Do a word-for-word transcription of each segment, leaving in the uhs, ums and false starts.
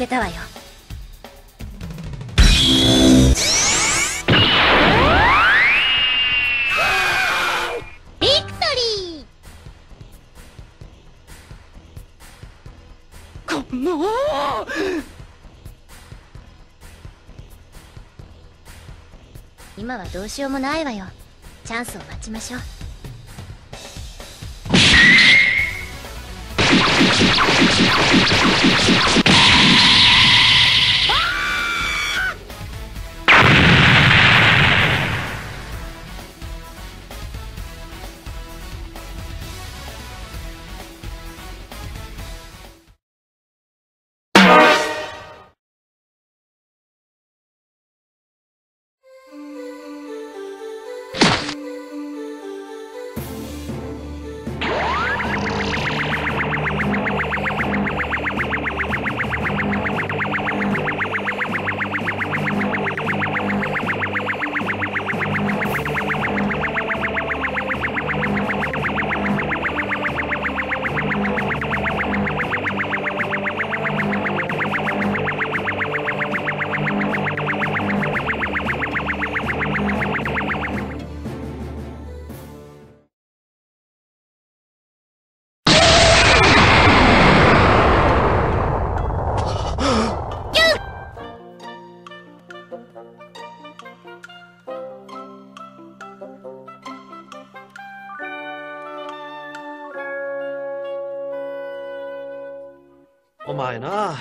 けたわよ。ビクトリー。この今はどうしようもないわよ。チャンスを待ちましょう。 お前な。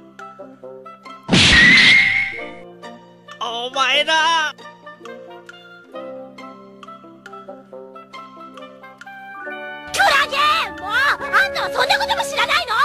お前だ。 クラゲ！もうあんたはそんなことも知らないの？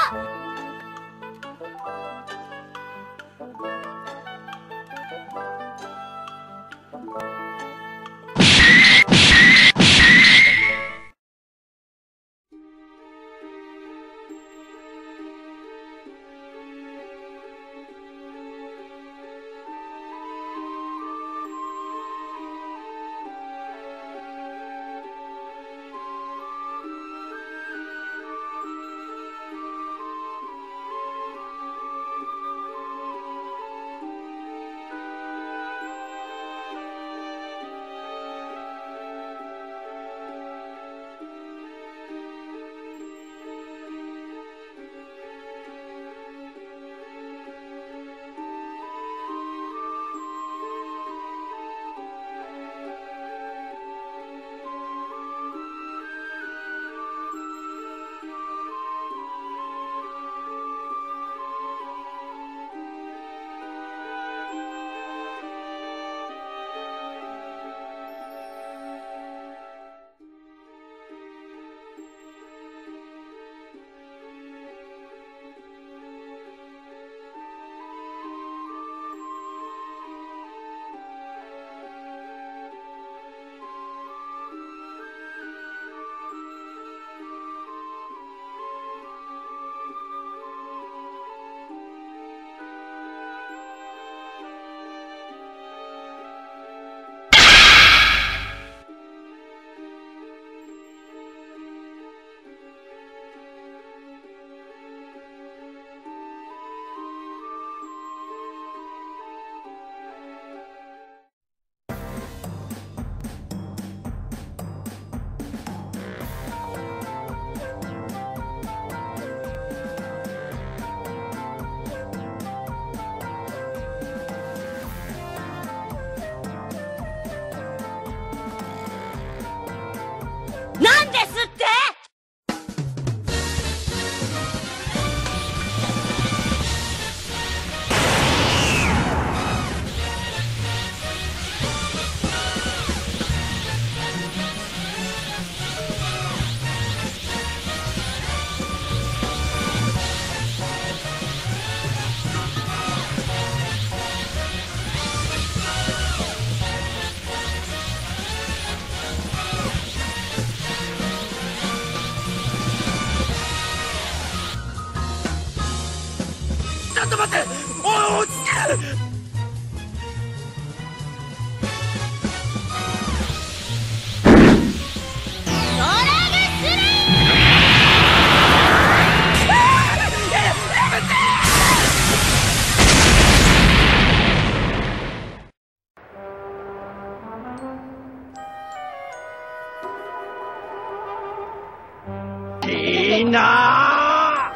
んな。 あ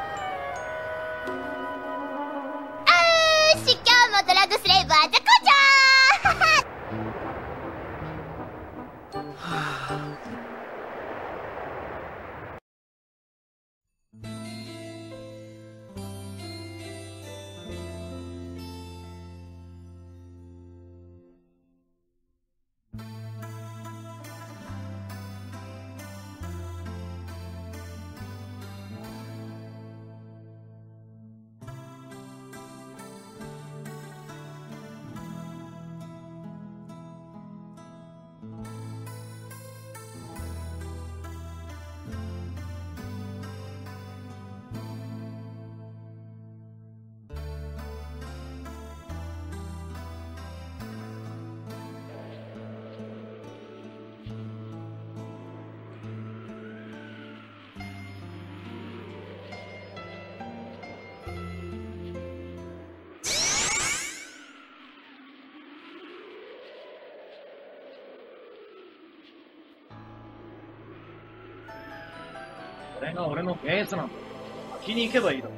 ーし、今日もドラッグスレイブは絶好調。 これが俺のベースなんだ。先に行けばいいだろ。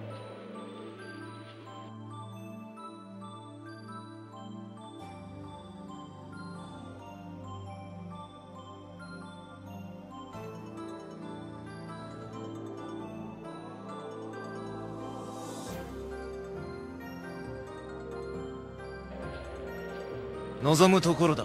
望むところだ。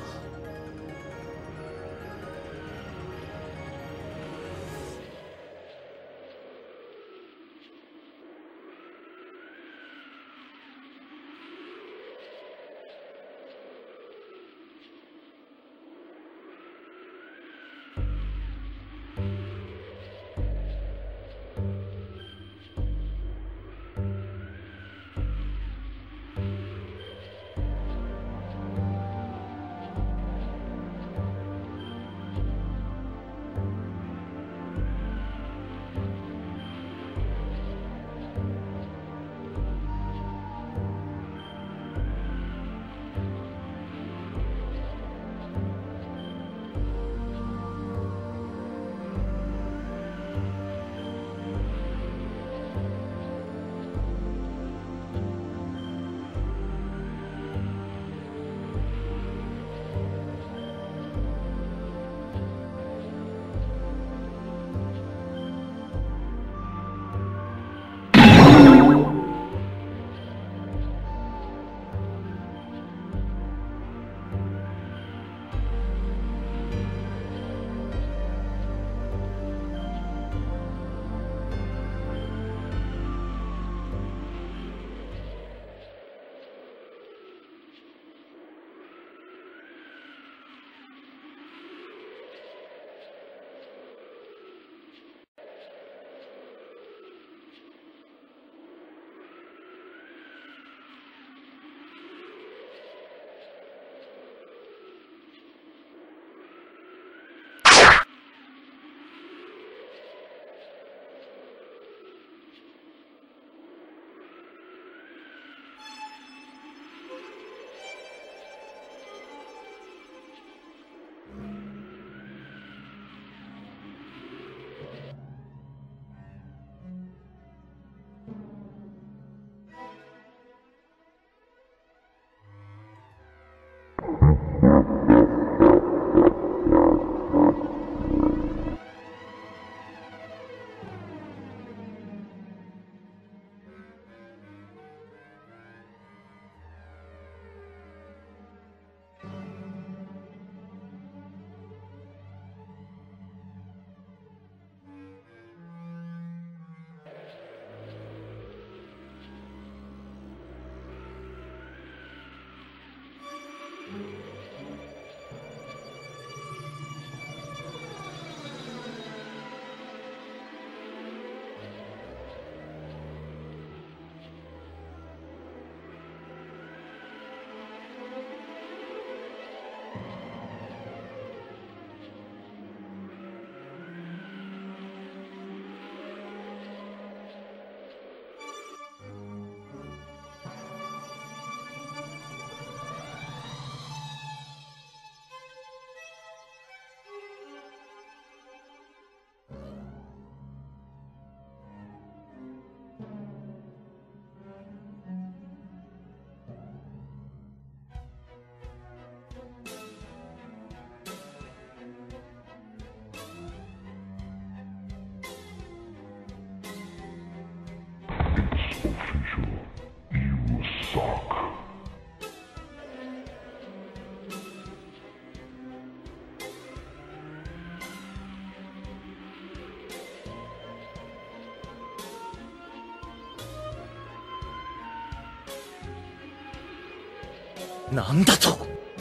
なんだと。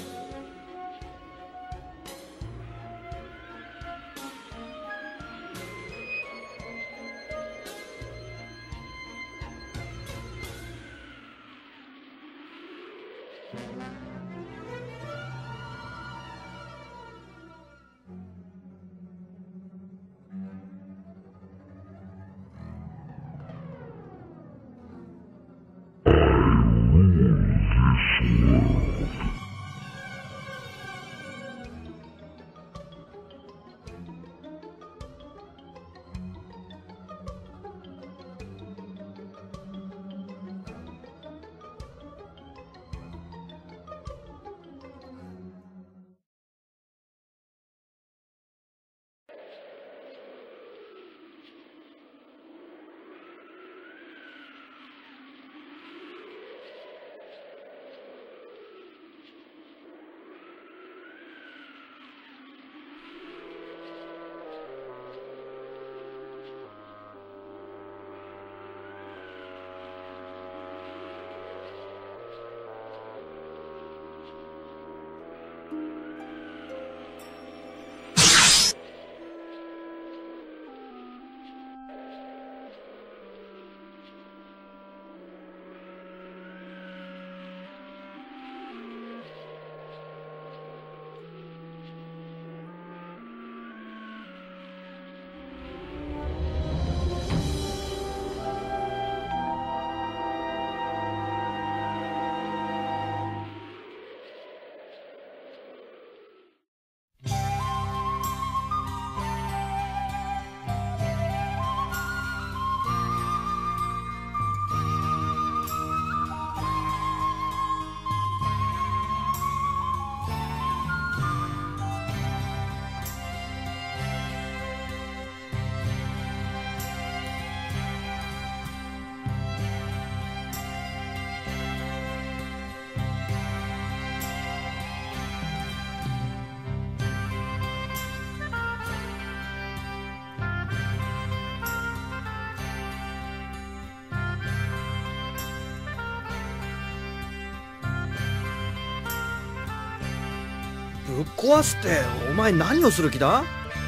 ぶっ壊すってお前何をする気だ？ あ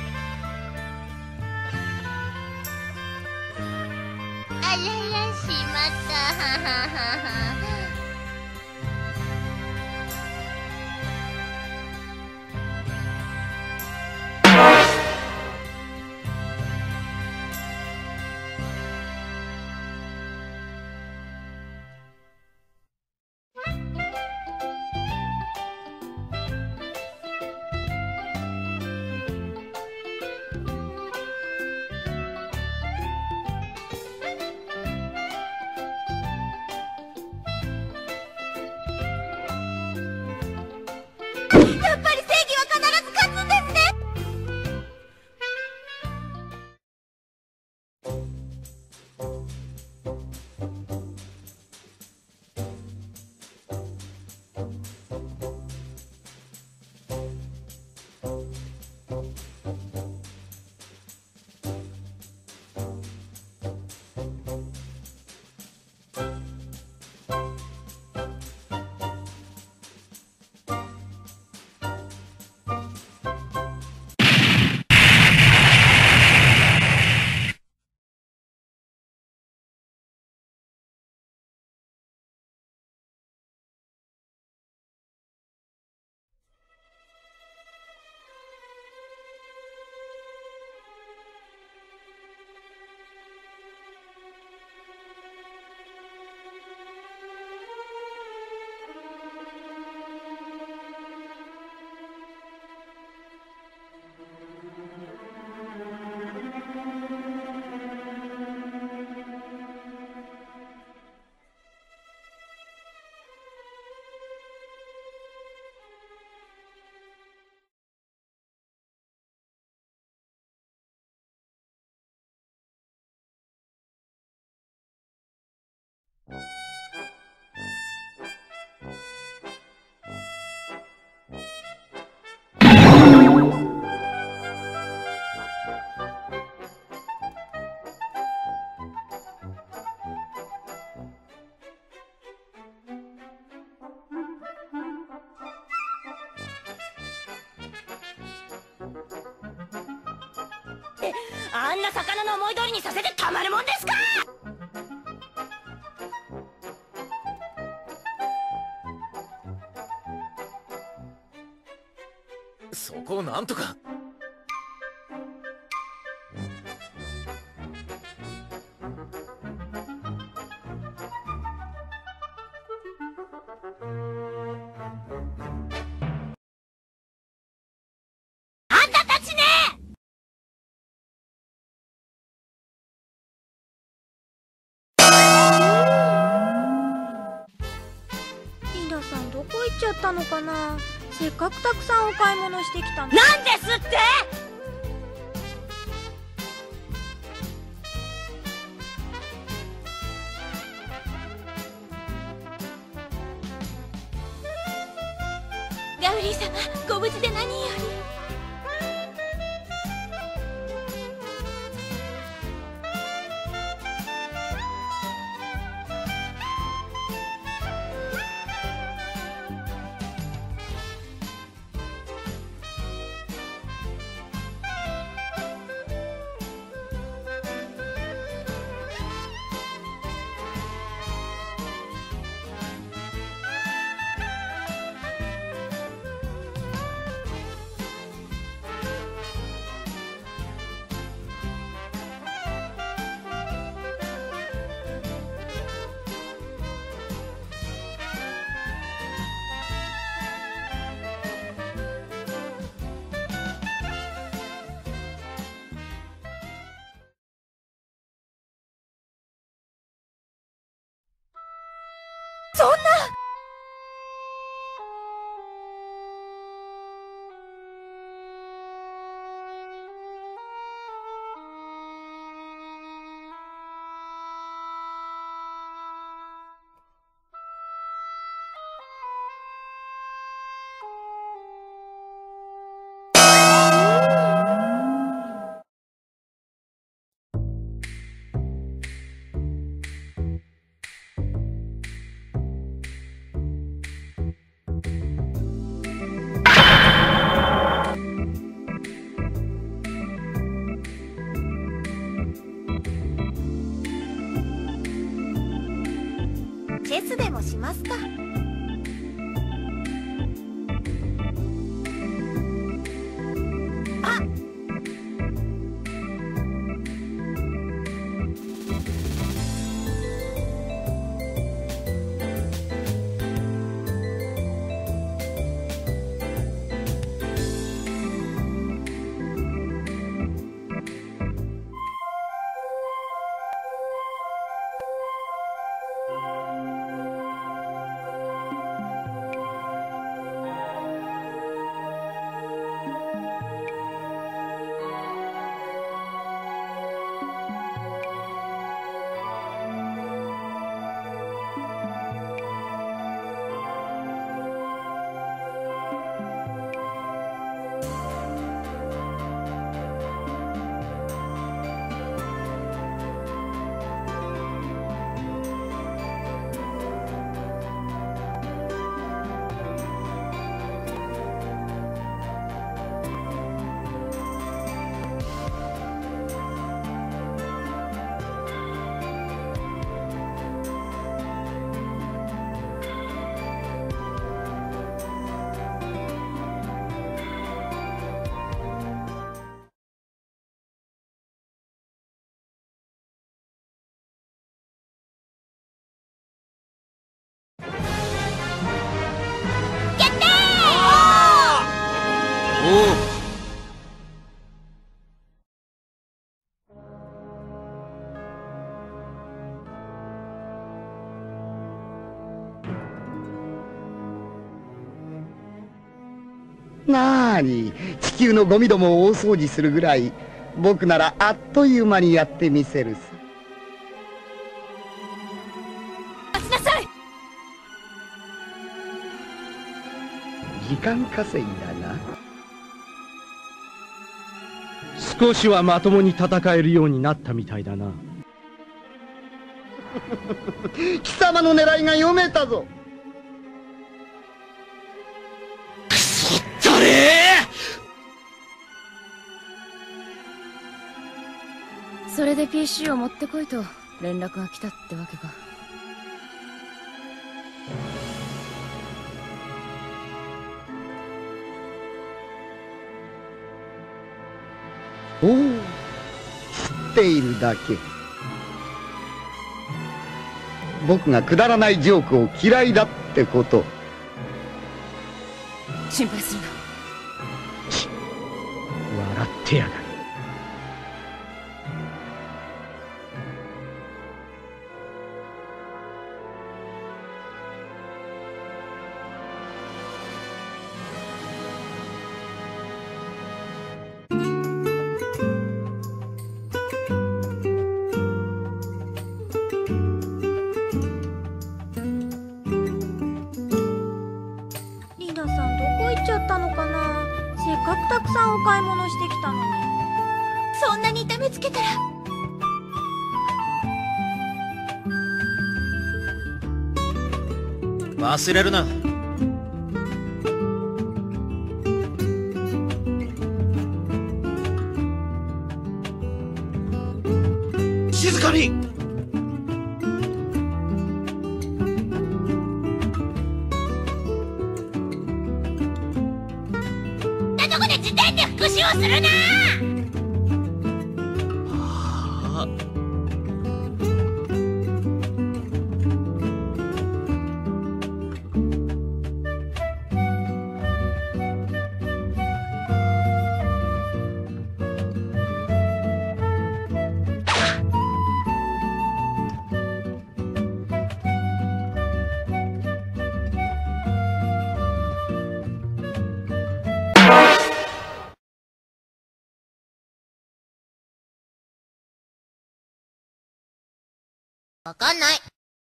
ららしまったはははは。やっぱり正義は必ず勝つんですね。 あんな魚の思い通りにさせてたまるもんですか。 そこをなんとか。 あんたたちね。 リーダさんどこ行っちゃったのかな。せっかくたくさんお買い物してきたの。 なんですって。ガウリー様、ご無事で何より。そんな。チェスでもしますか。あっ。 なーに、地球のゴミどもを大掃除するぐらい僕ならあっという間にやってみせるさ。 待ちなさい。 時間稼ぎだな。 少しはまともに戦えるようになったみたいだな。 貴様の狙いが読めたぞ。 それで ピーシー を持ってこいと連絡が来たってわけか。 おお、知っているだけ。僕がくだらないジョークを嫌いだってこと。 心配するな。 笑ってやがる。 リナさんどこ行っちゃったのかな。せっかくたくさんお買い物してきたのに。 そんなに痛めつけたら。 忘れるな。静かに。 どこで時点で復讐をするな。わかんない。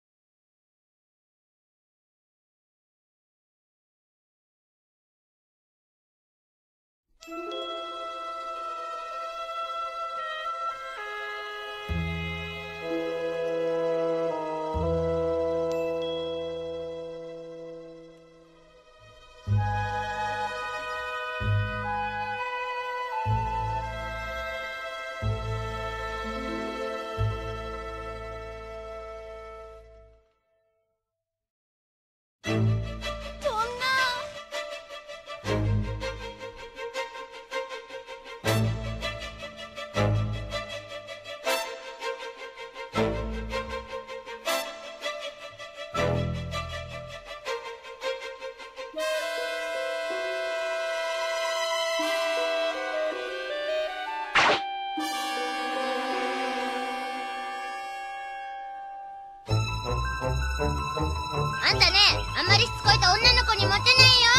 あんたね、あんまりしつこいと女の子にモテないよ。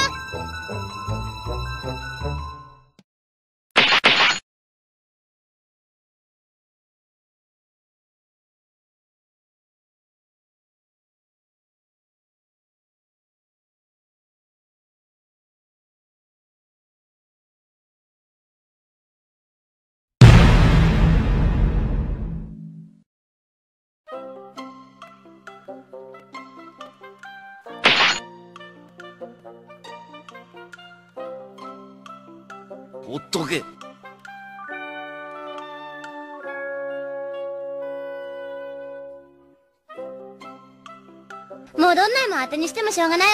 ほっとけ。 もうどんなんも当てにしてもしょうがないわ。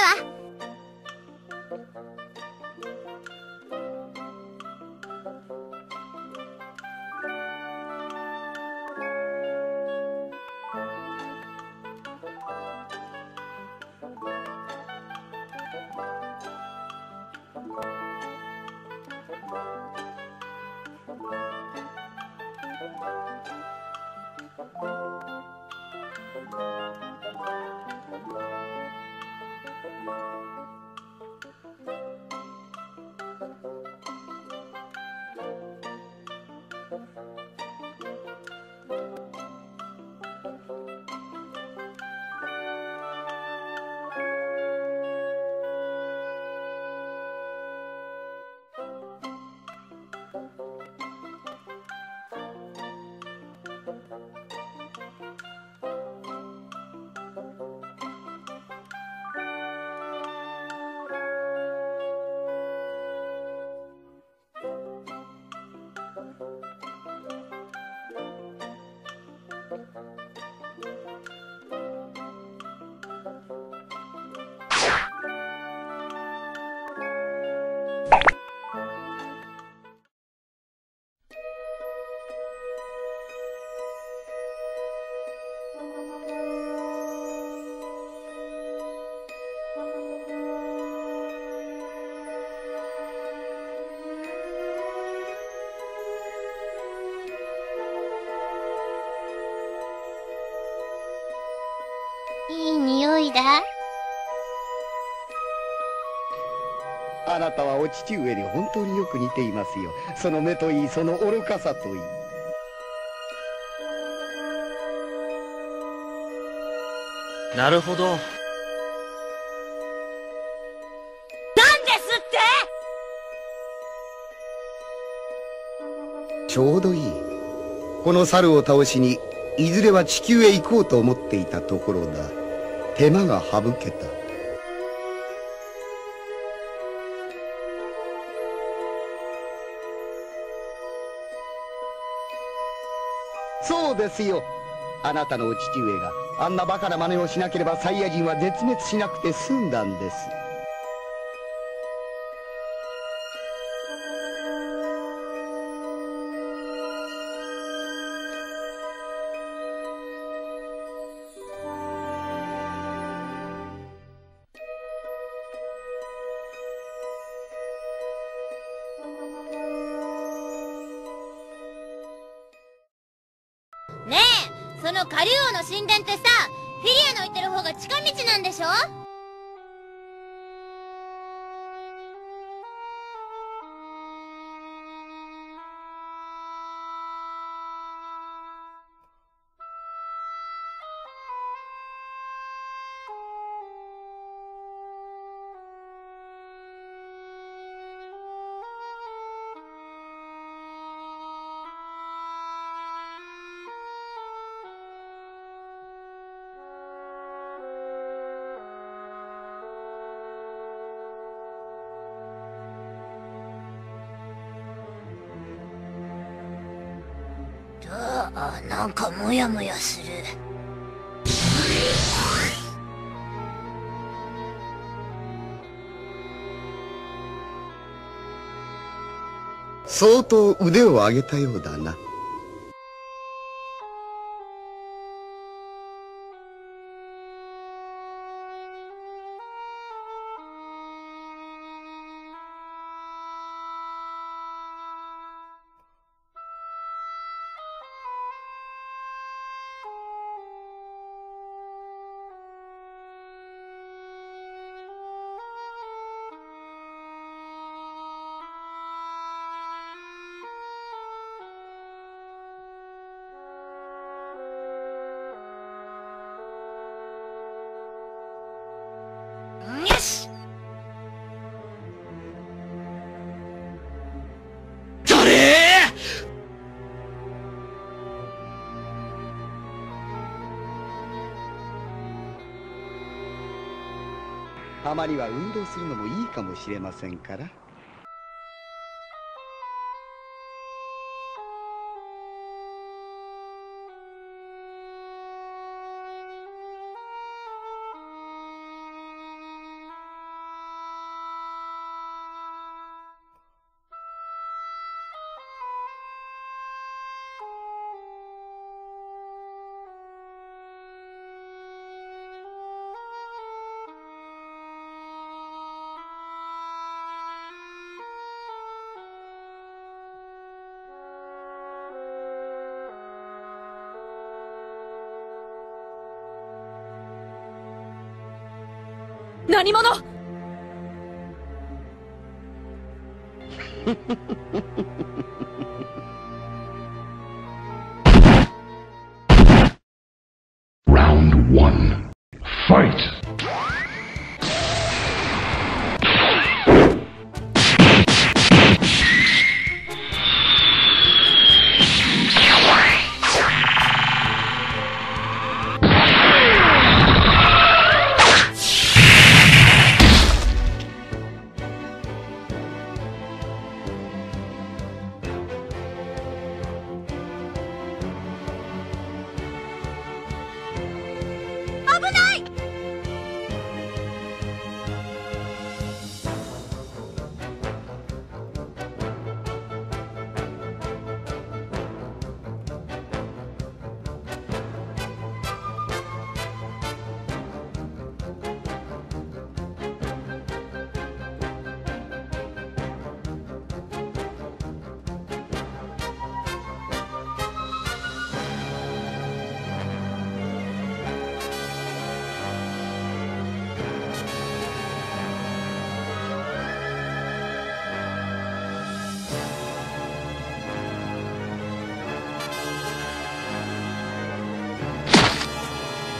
あなたはお父上に本当によく似ていますよ。その目といい、その愚かさといい。 なるほど。 なんですってちょうどいい。この猿を倒しにいずれは地球へ行こうと思っていたところだ。手間が省けた。そうですよ。あなたのお父上があんなバカな真似をしなければサイヤ人は絶滅しなくて済んだんです。 ねえ、そのカリウオの神殿ってさ、フィリアの言ってる方が近道なんでしょ？あ、なんかモヤモヤする。 相当腕を上げたようだな。 よし！ 誰？ たまには運動するのもいいかもしれませんから。 何者 Round one. Fight!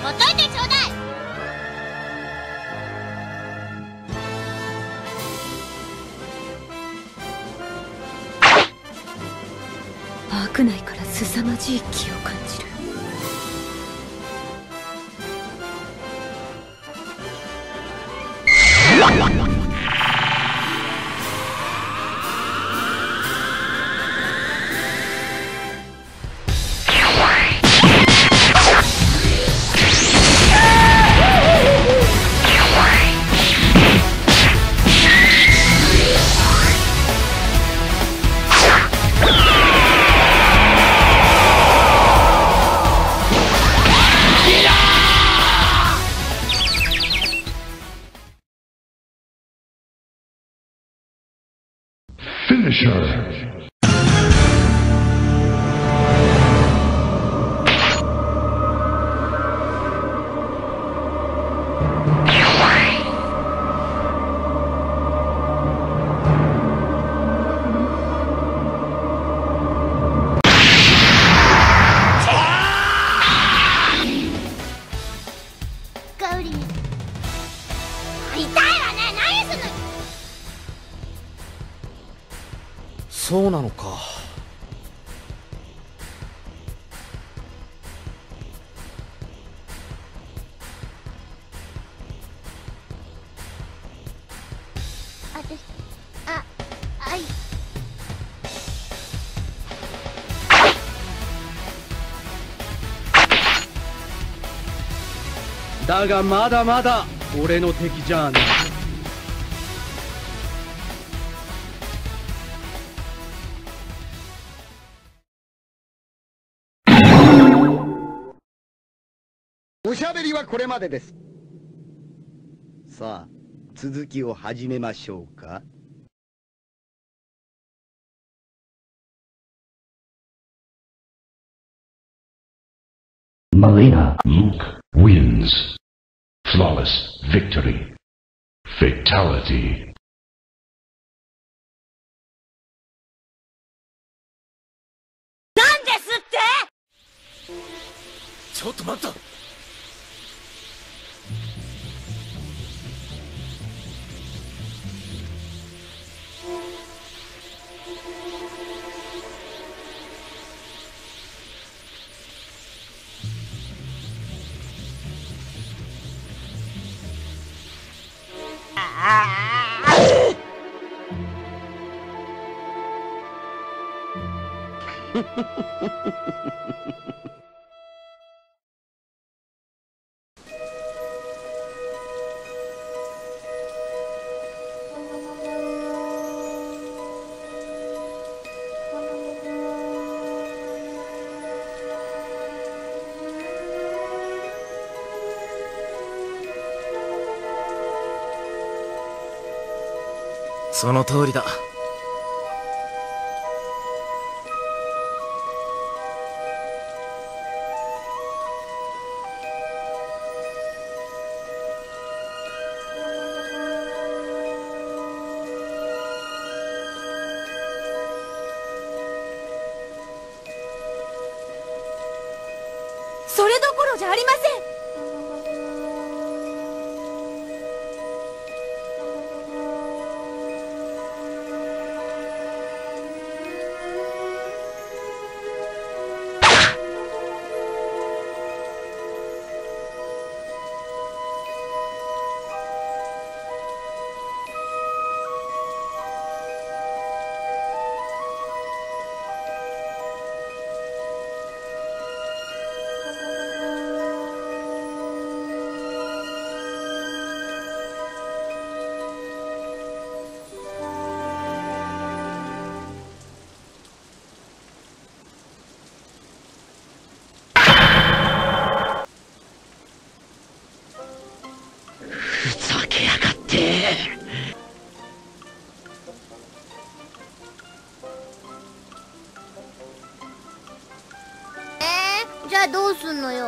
ほっといてちょうだい。 アーク内から凄まじい気を感じる。 Finisher. そうなのか。 私、あ、あい。 だがまだまだ俺の敵じゃない。 おしゃべりはこれまでです。さあ、続きを始めましょうか。 Marina. Luke wins. Flawless victory. Fatality. なんですって。 ちょっと待った。 その通りだ。 それどころじゃありません。 ふざけやがって。 えー、じゃあどうすんのよ。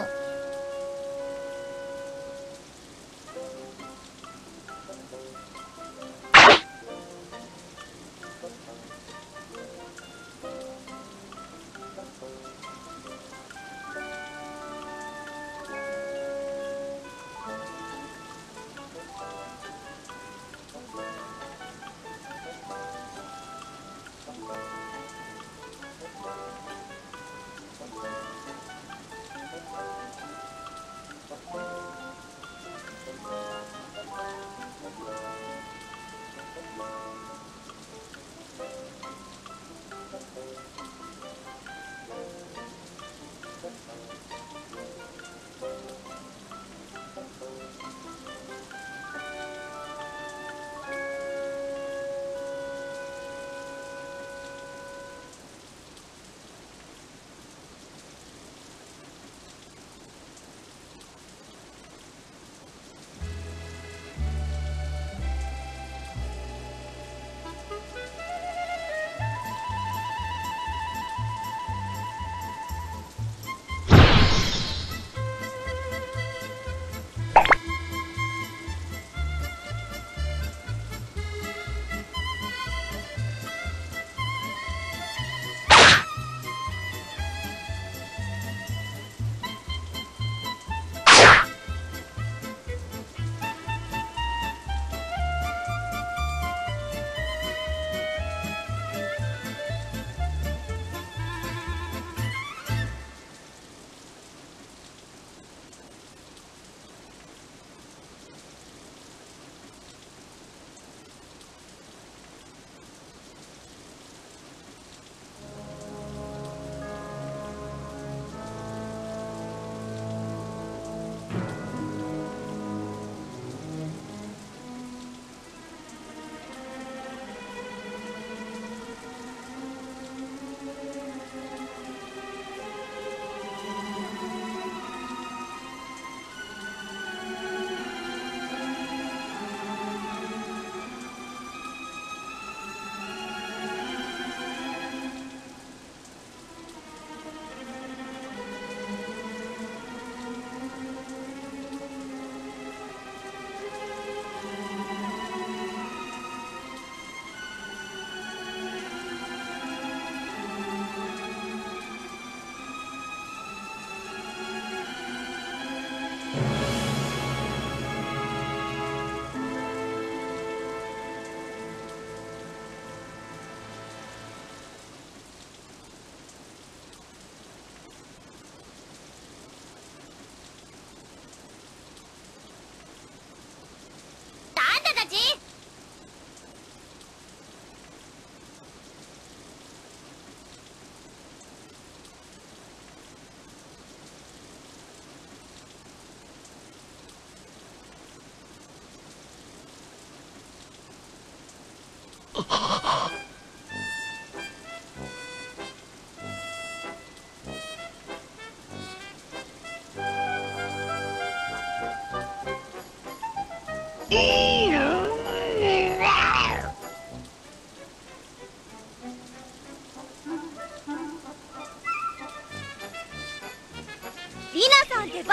リナさんってば。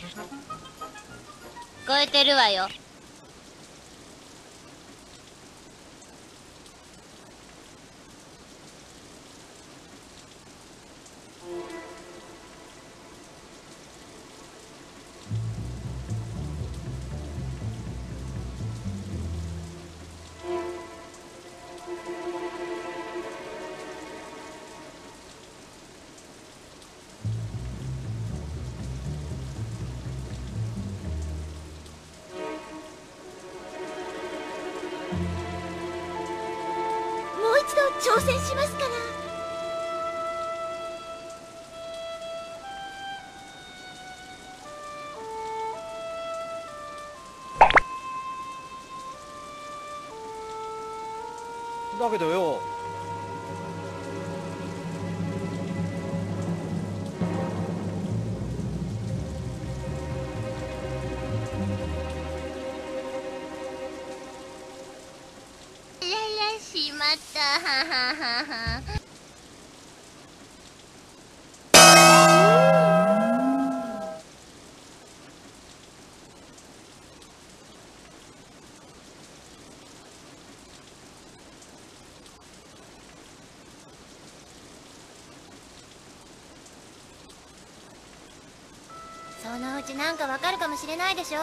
聞こえてるわよ。 挑戦しますから。 だけどよ、 しまったはははは。そのうちなんかわかるかもしれないでしょ。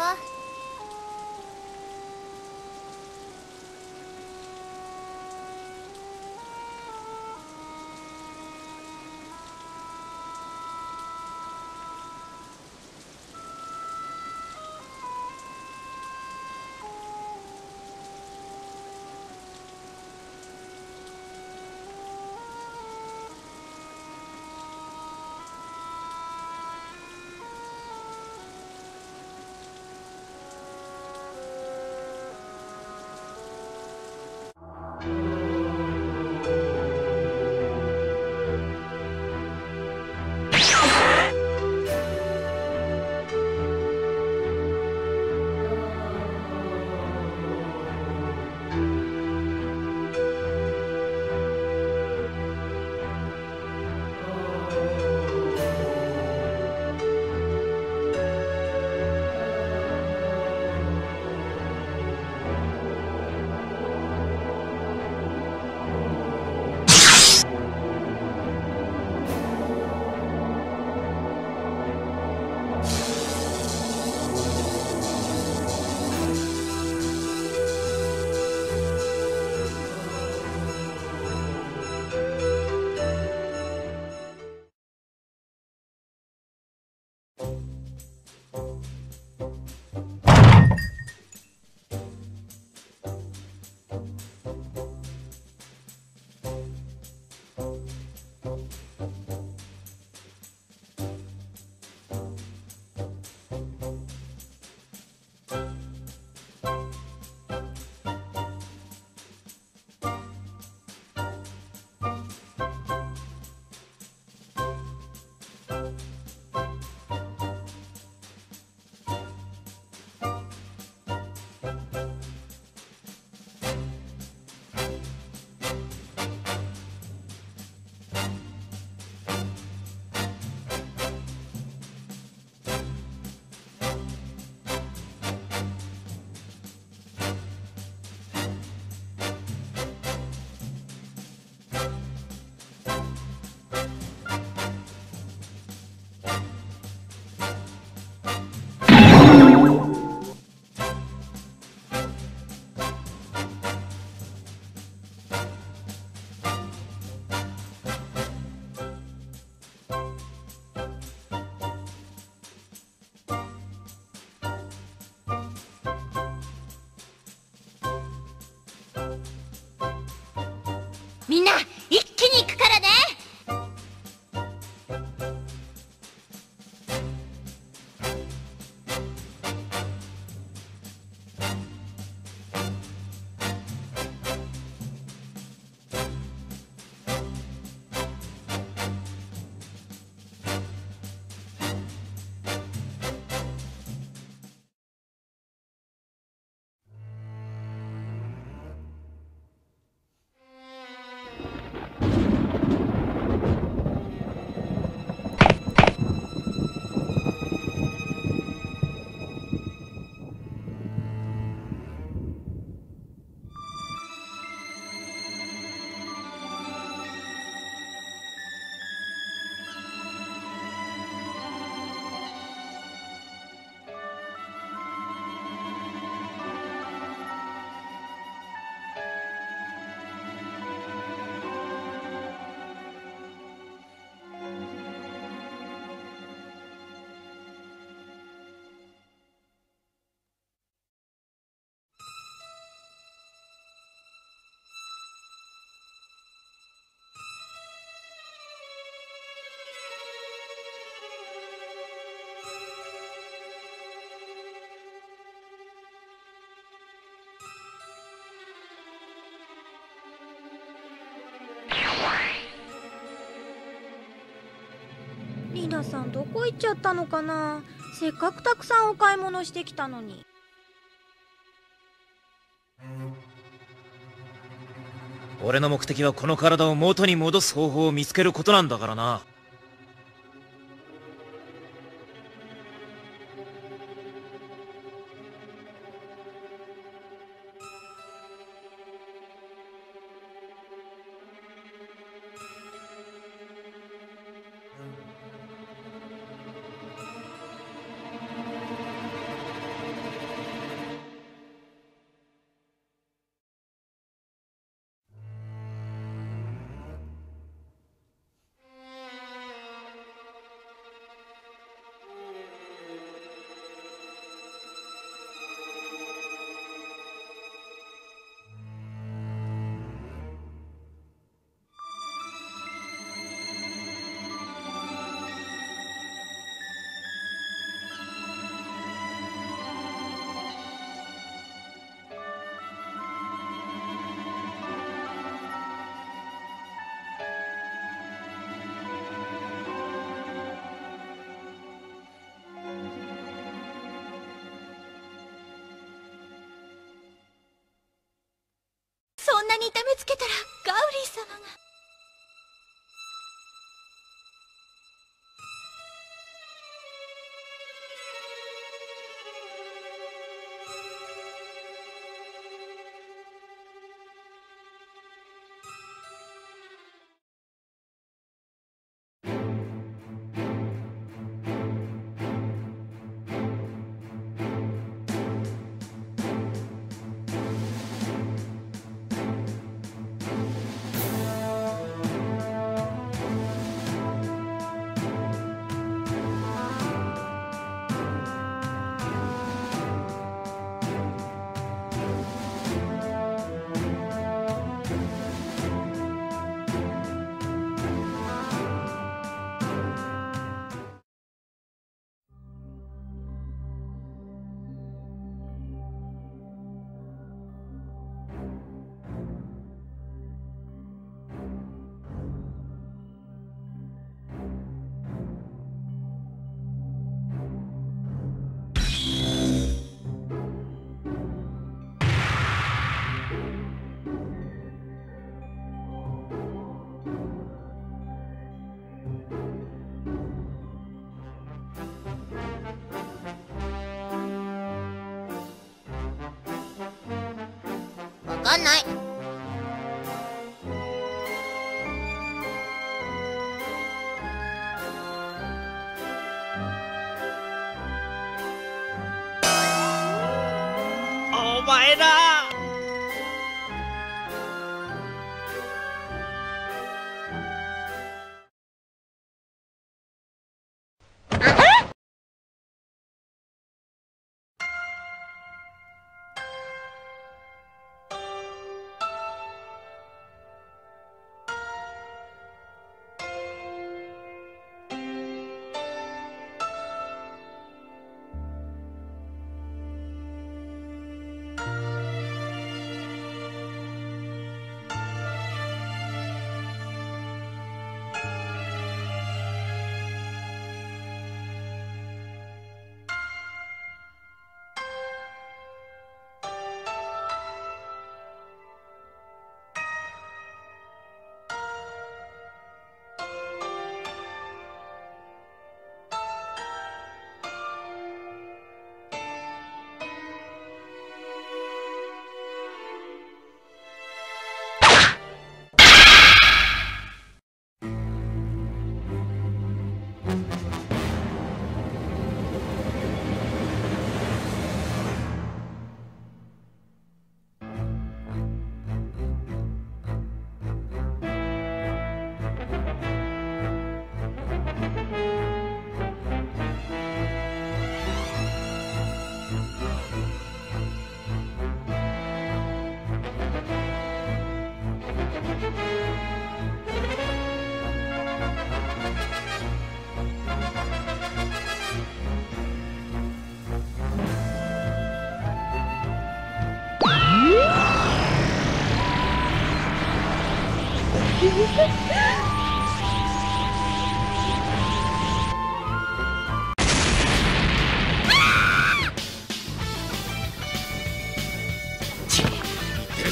みんな一気に行くからね。 ダさんどこ行っちゃったのかな。せっかくたくさんお買い物してきたのに。 俺の目的はこの体を元に戻す方法を見つけることなんだからな。 そんなに痛めつけたらガウリー様が。わかんない。 お前だ。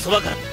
そばから。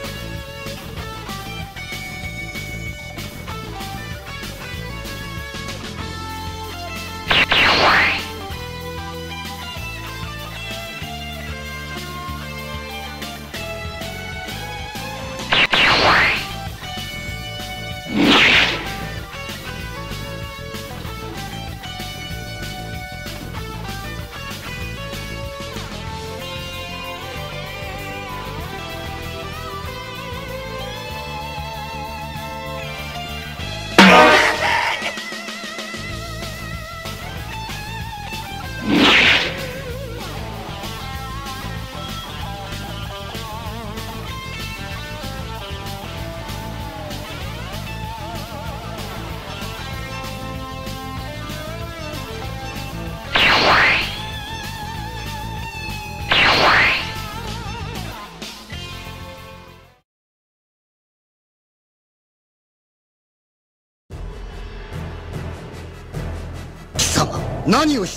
何をした？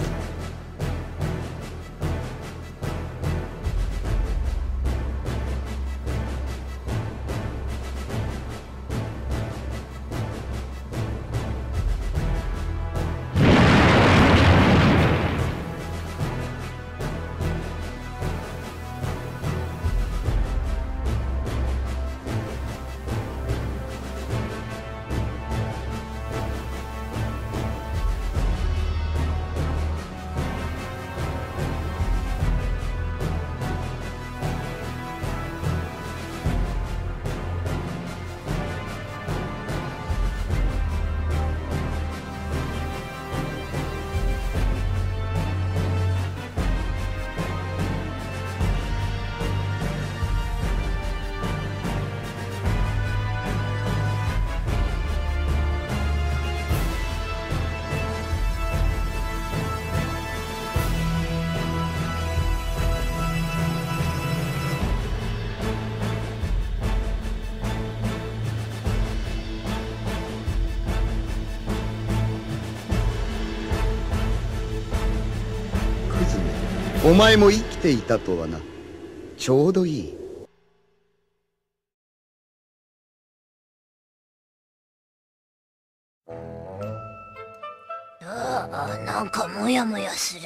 お前も生きていたとはな。ちょうどいい。 ああ、なんかモヤモヤする。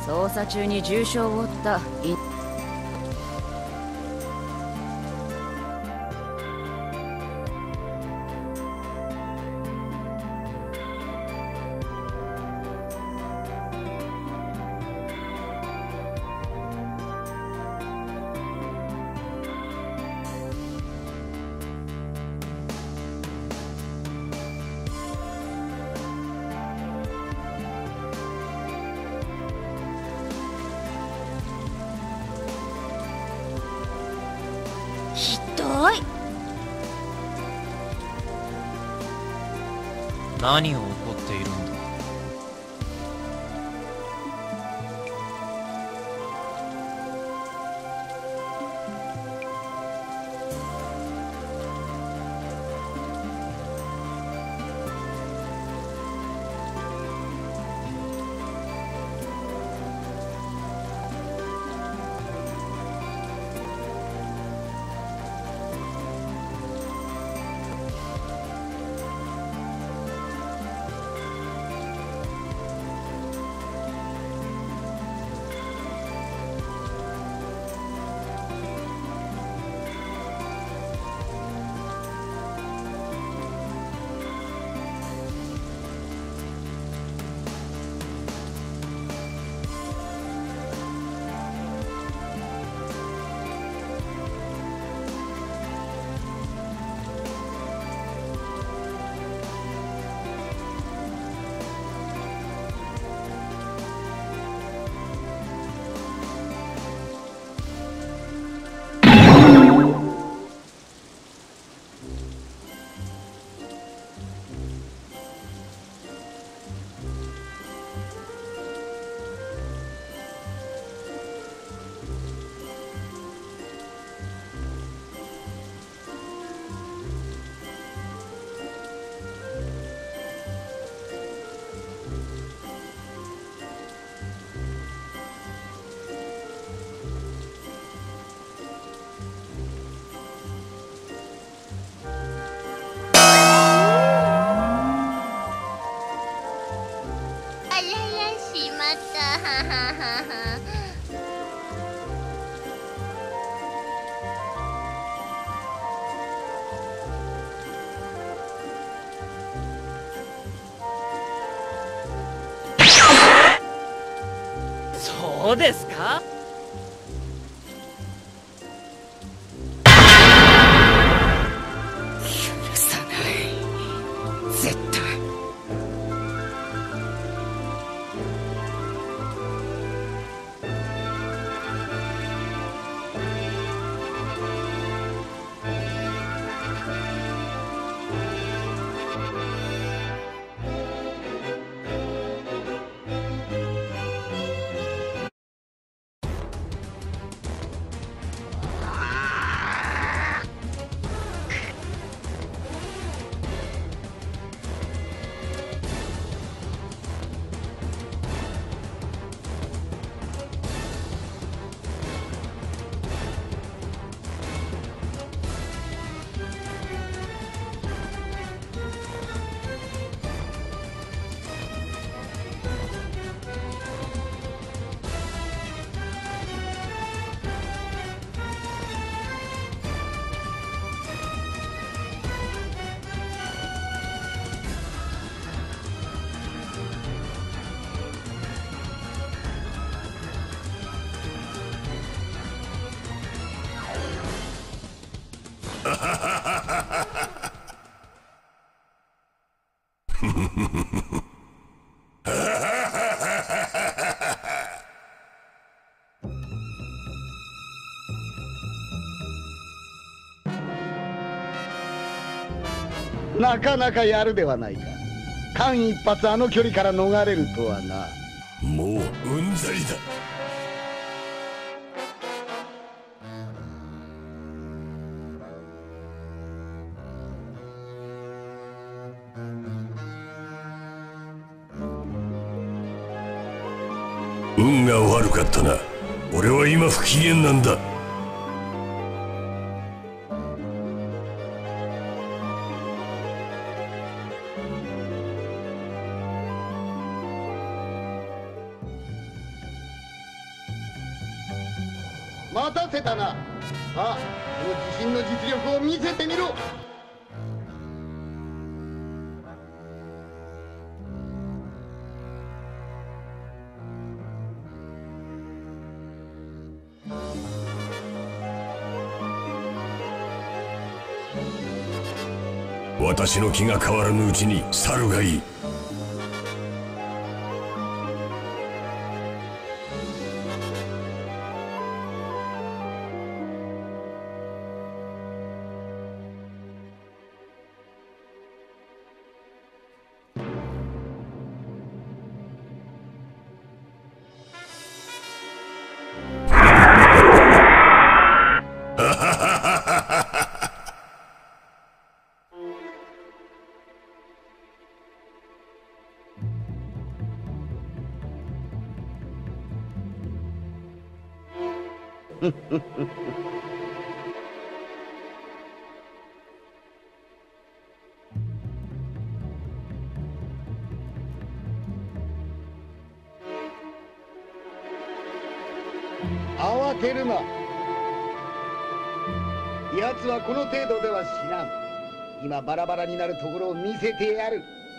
捜査中に重傷を負ったいひどい。 何を怒っているんだ。 そうですか？ 許さない絶対。 なかなかやるではないか。間一髪あの距離から逃れるとはな。 もううんざりだ。運が悪かったな。俺は今不機嫌なんだ。 待たせたな。さあ、この自信の実力を見せてみろ。 私の気が変わらぬうちに去るがいい。 慌てるな。奴はこの程度では死なん。今バラバラになるところを見せてやる。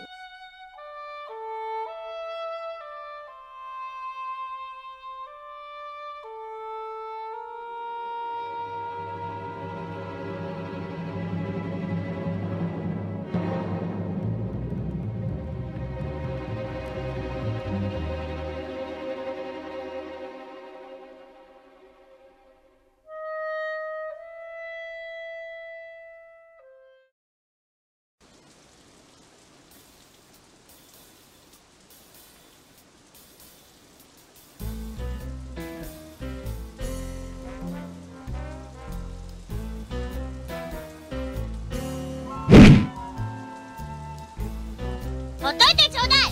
ほっといてちょうだい。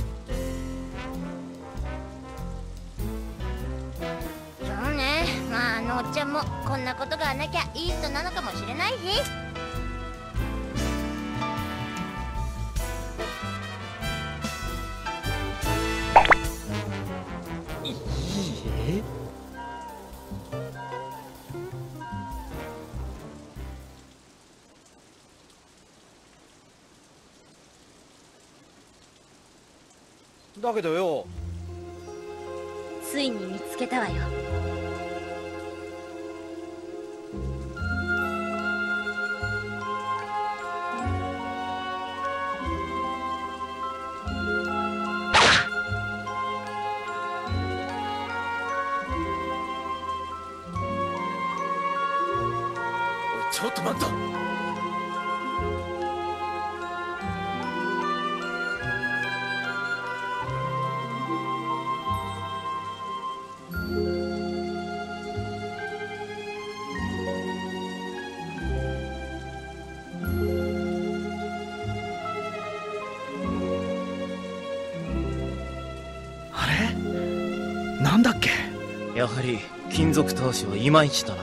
そうね、まああのおっちゃんもこんなことがなきゃいい人なのかもしれないし。 だけどよ、 ついに見つけたわよ。 おい、ちょっと待った。 なんだっけ。 やはり金属投資はいまいちだな。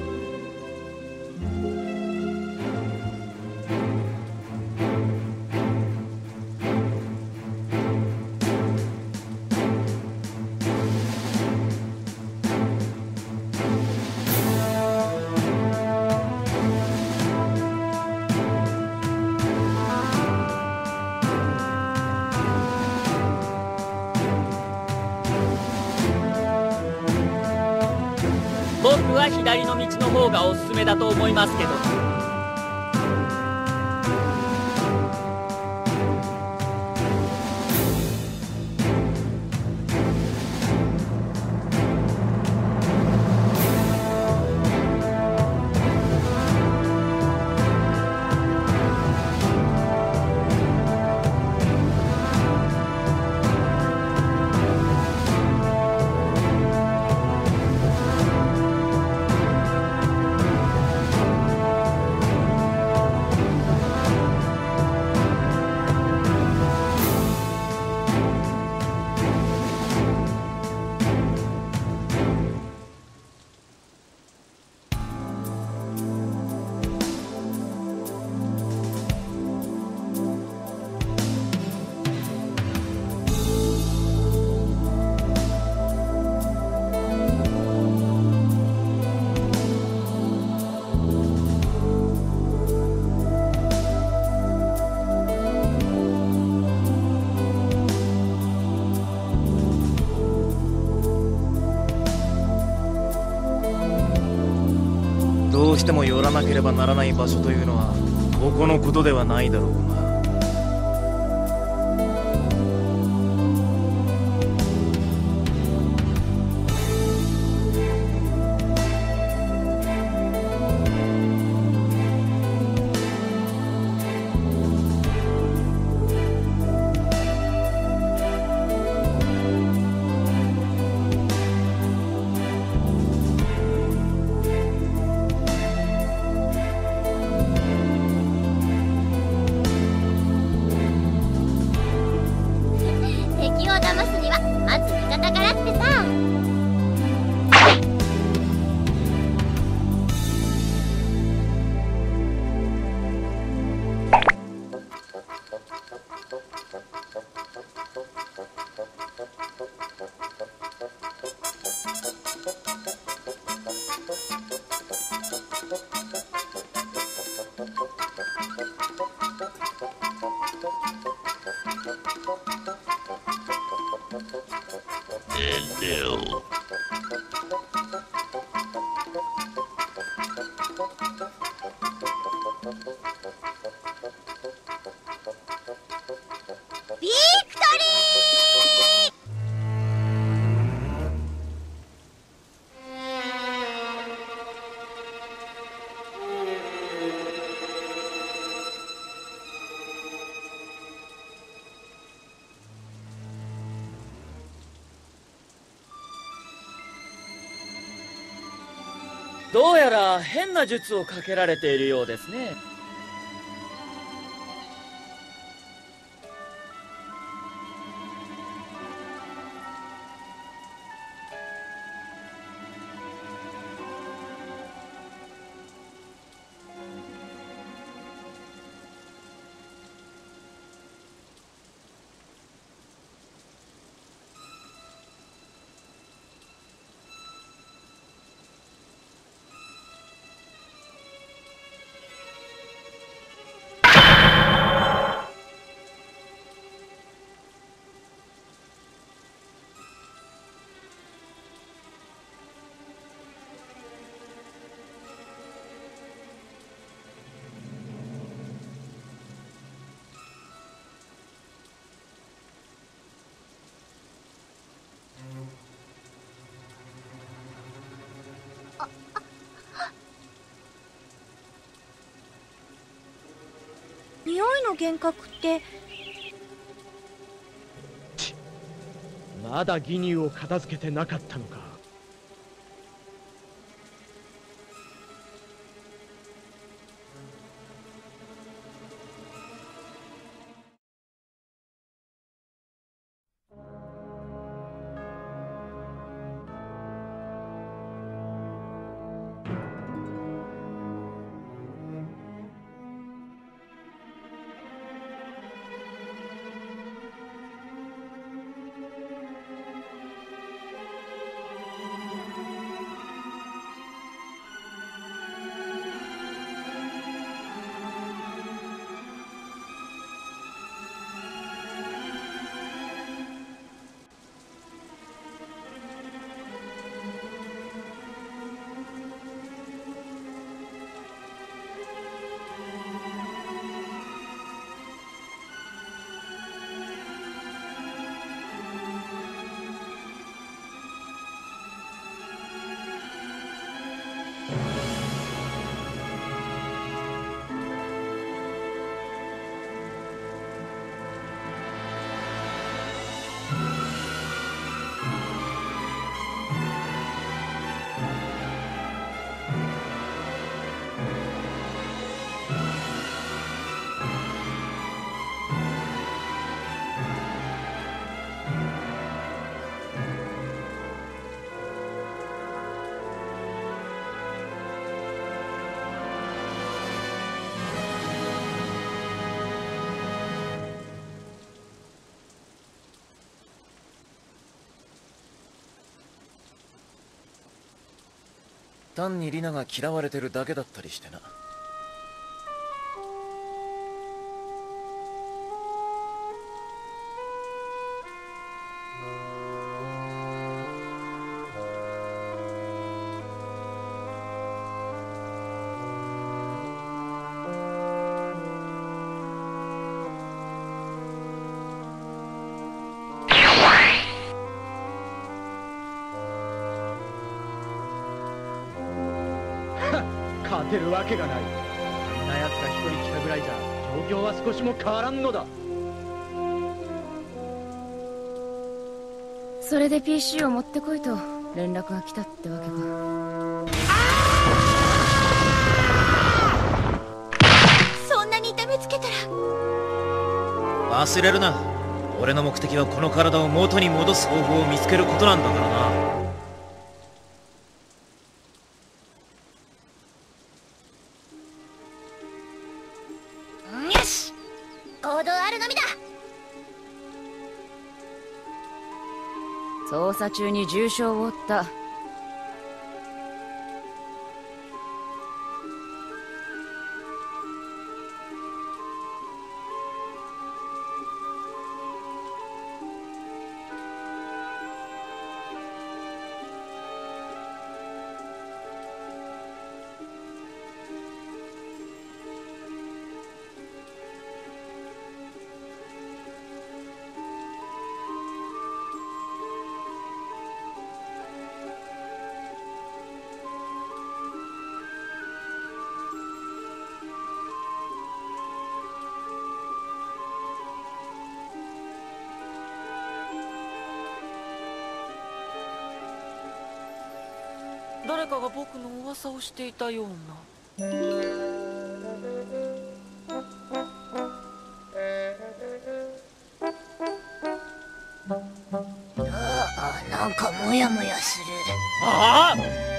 僕は左の道の方がおすすめだと思いますけど。 うしても寄らなければならない場所というのはここのことではないだろうが。 敵を騙すにはまず味方からってさ。ビクトリー！ どうやら変な術をかけられているようですね。 匂いの幻覚って。 まだ義乳を片付けてなかったのか。 単にリナが嫌われてるだけだったりしてな。 勝てるわけがない。あんな奴が一人来たぐらいじゃ状況は少しも変わらんのだ。 それで ピーシー を持ってこいと連絡が来たってわけか。 そんなに痛めつけたら。 忘れるな。俺の目的はこの体を元に戻す方法を見つけることなんだからな。 よし、行動あるのみだ。 捜査中に重傷を負った。 誰かが僕の噂をしていたような。 ああ、なんかモヤモヤする。 ああ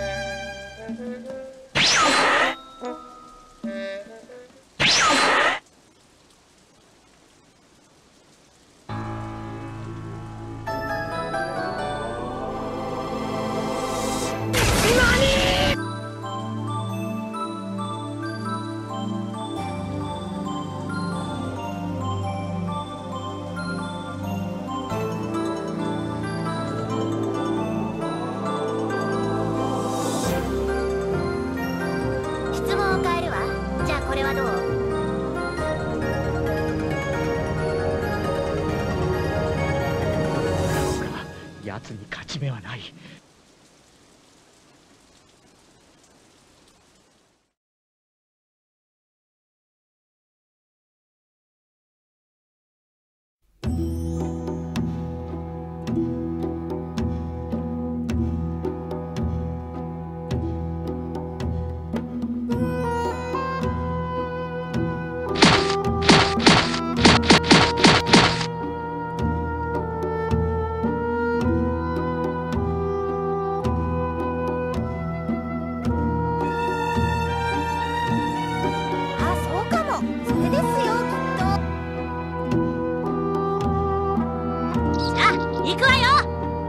奴に勝ち目はない。 行くわよ。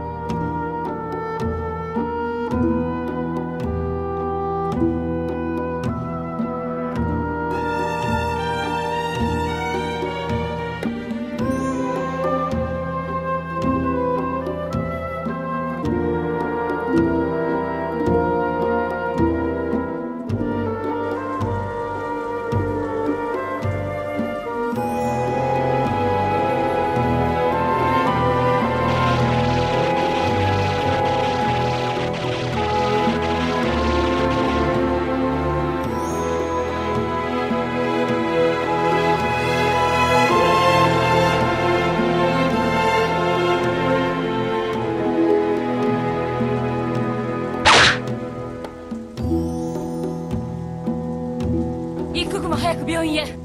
一刻も早く病院へ。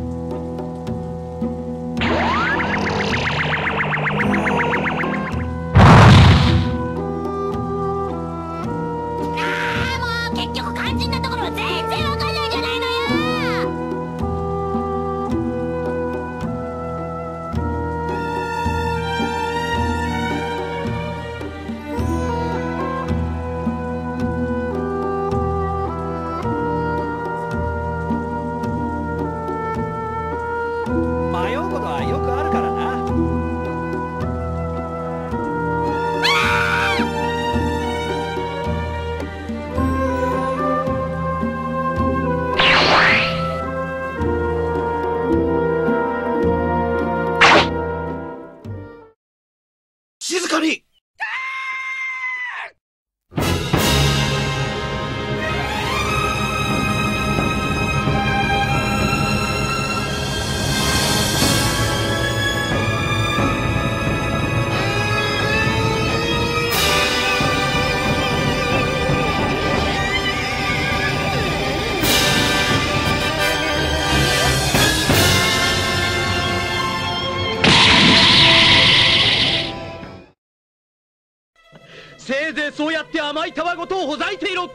結局肝心なところは全然わかんないじゃないのよ。 そうやって甘いたわごとをほざいていろ。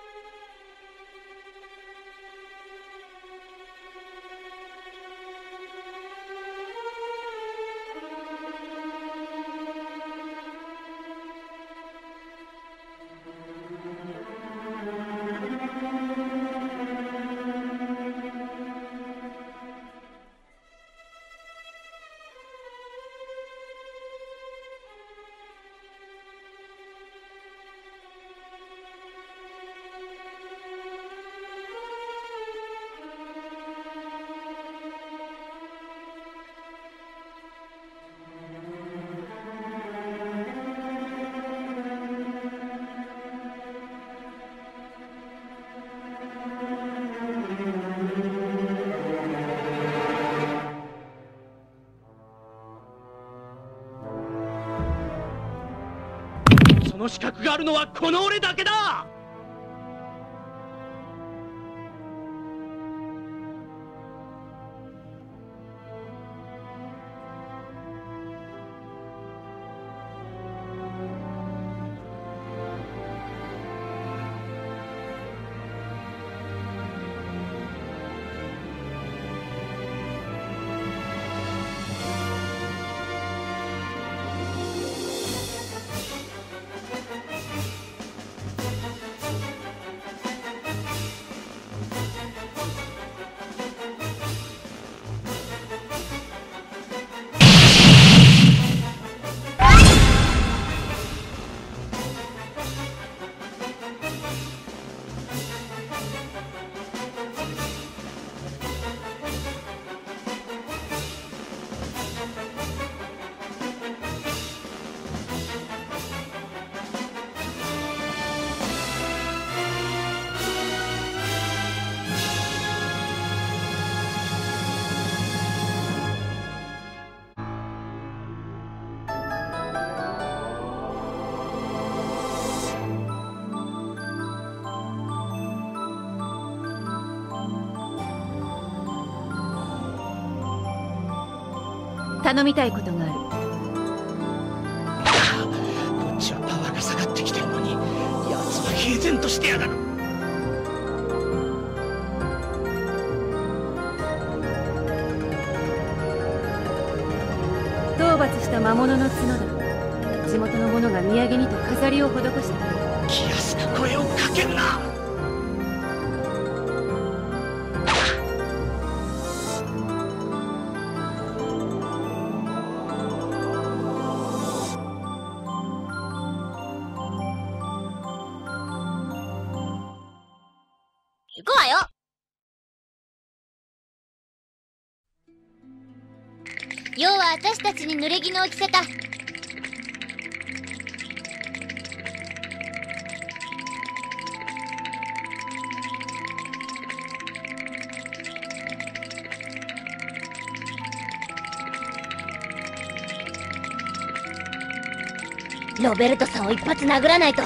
その資格があるのはこの俺だけだ。 頼みたいことがある。 こっちはパワーが下がってきてるのに、奴は平然としてやがる。 討伐した魔物の角だ。地元の者が土産にと飾りを施してくれる。 気安く声をかけるな。 行くわよ。要は私たちに濡れ衣を着せた。ロベルトさんを一発殴らないと。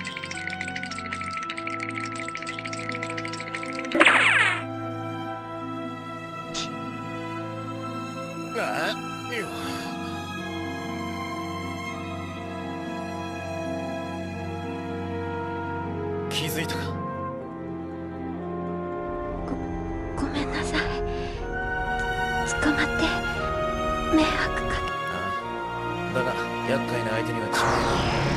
気づいたか。 ご、ごめんなさい。捕まって迷惑かけ。 ああ、だが厄介な相手には違う。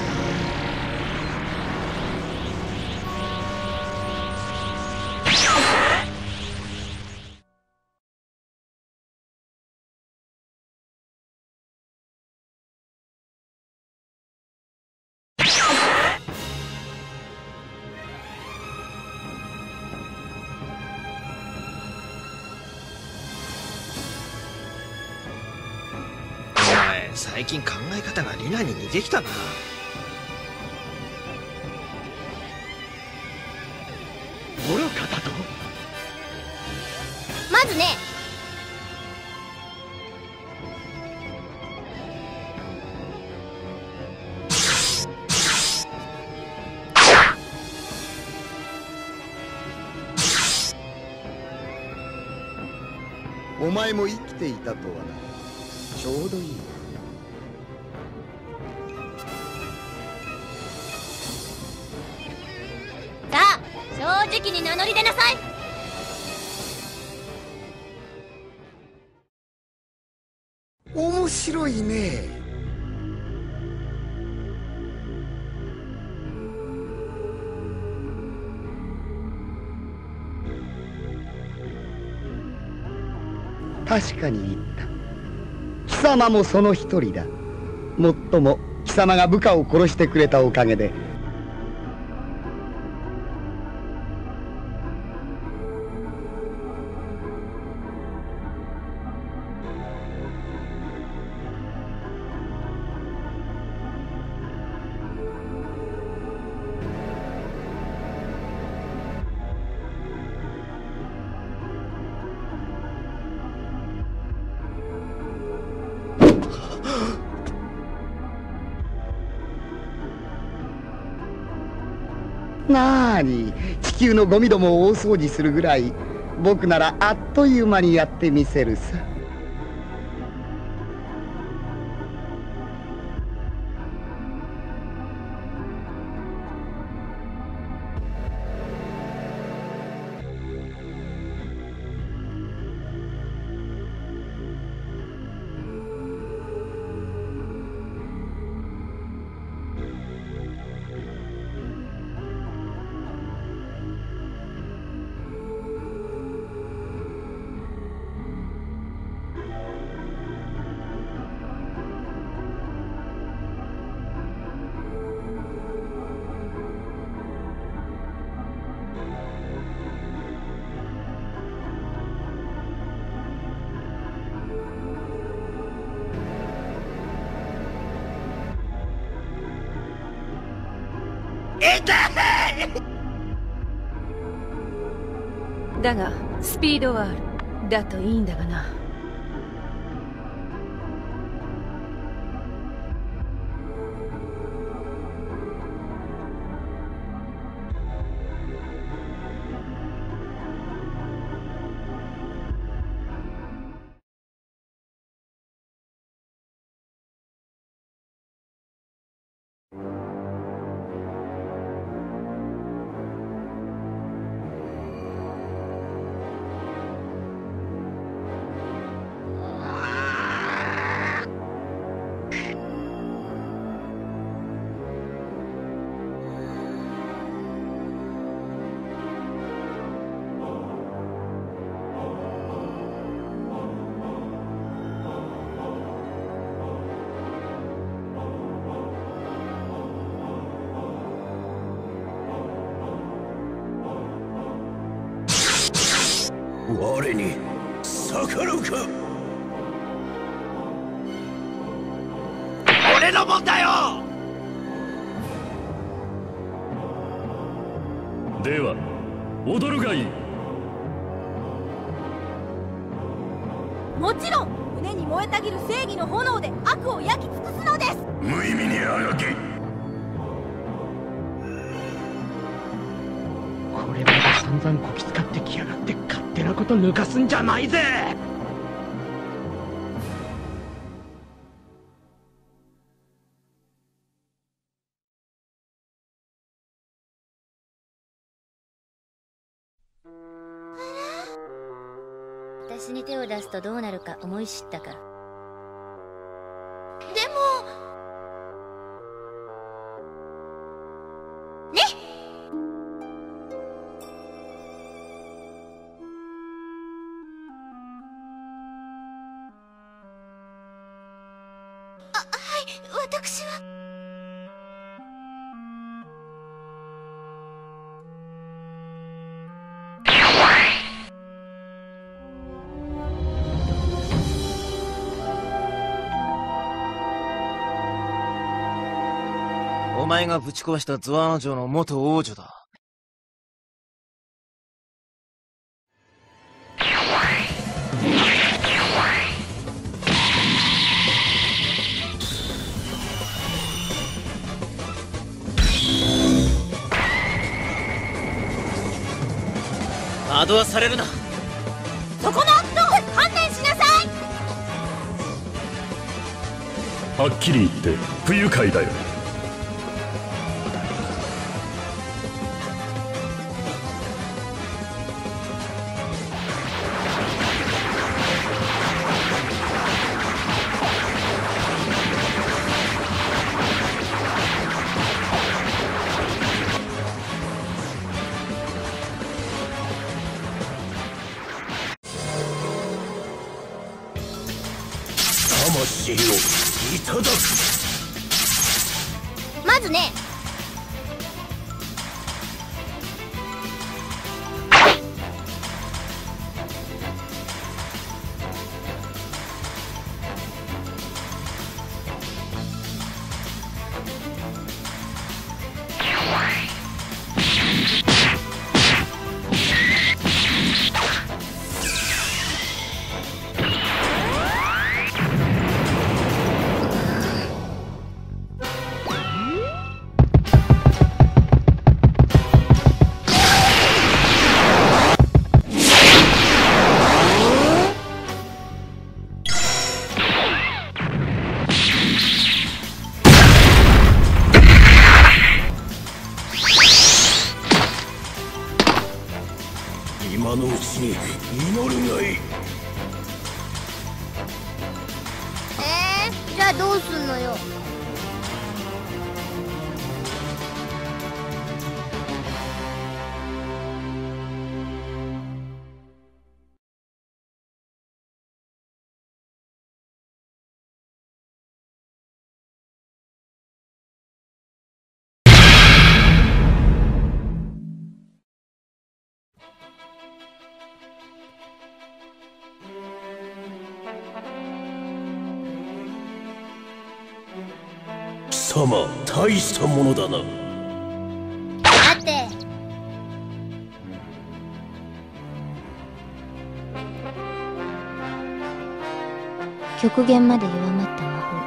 最近考え方がリナに似てきたな。 愚かだと。 まずね、 お前も生きていたとはな。ちょうどいい。 正直に名乗り出なさい。 面白いね。確かに言った。貴様もその一人だ。もっとも貴様が部下を殺してくれたおかげでなーに、地球のゴミどもを大掃除するぐらい僕ならあっという間にやってみせるさ。 だがスピードはある。だといいんだがな。 我に逆らうか。 俺のもんだよ。 では踊るがいい。 もちろん胸に燃えたぎる正義の炎で悪を焼き尽くすのです。 無意味にあがけ。 これまで散々こき使ってきやがって勝手なこと抜かすんじゃないぜ。 私に手を出すとどうなるか思い知ったか。でもね。あ、はい、私は。 お前がぶち壊したズワーナ城の元王女だ。惑わされるな。 そこの悪党、観念しなさい。 はっきり言って不愉快だよ。 日をいただく。 まずね、 今のうちに祈るがいい。 えー、じゃあどうすんのよ。 貴様、大したものだな。 だって極限まで弱まった魔法。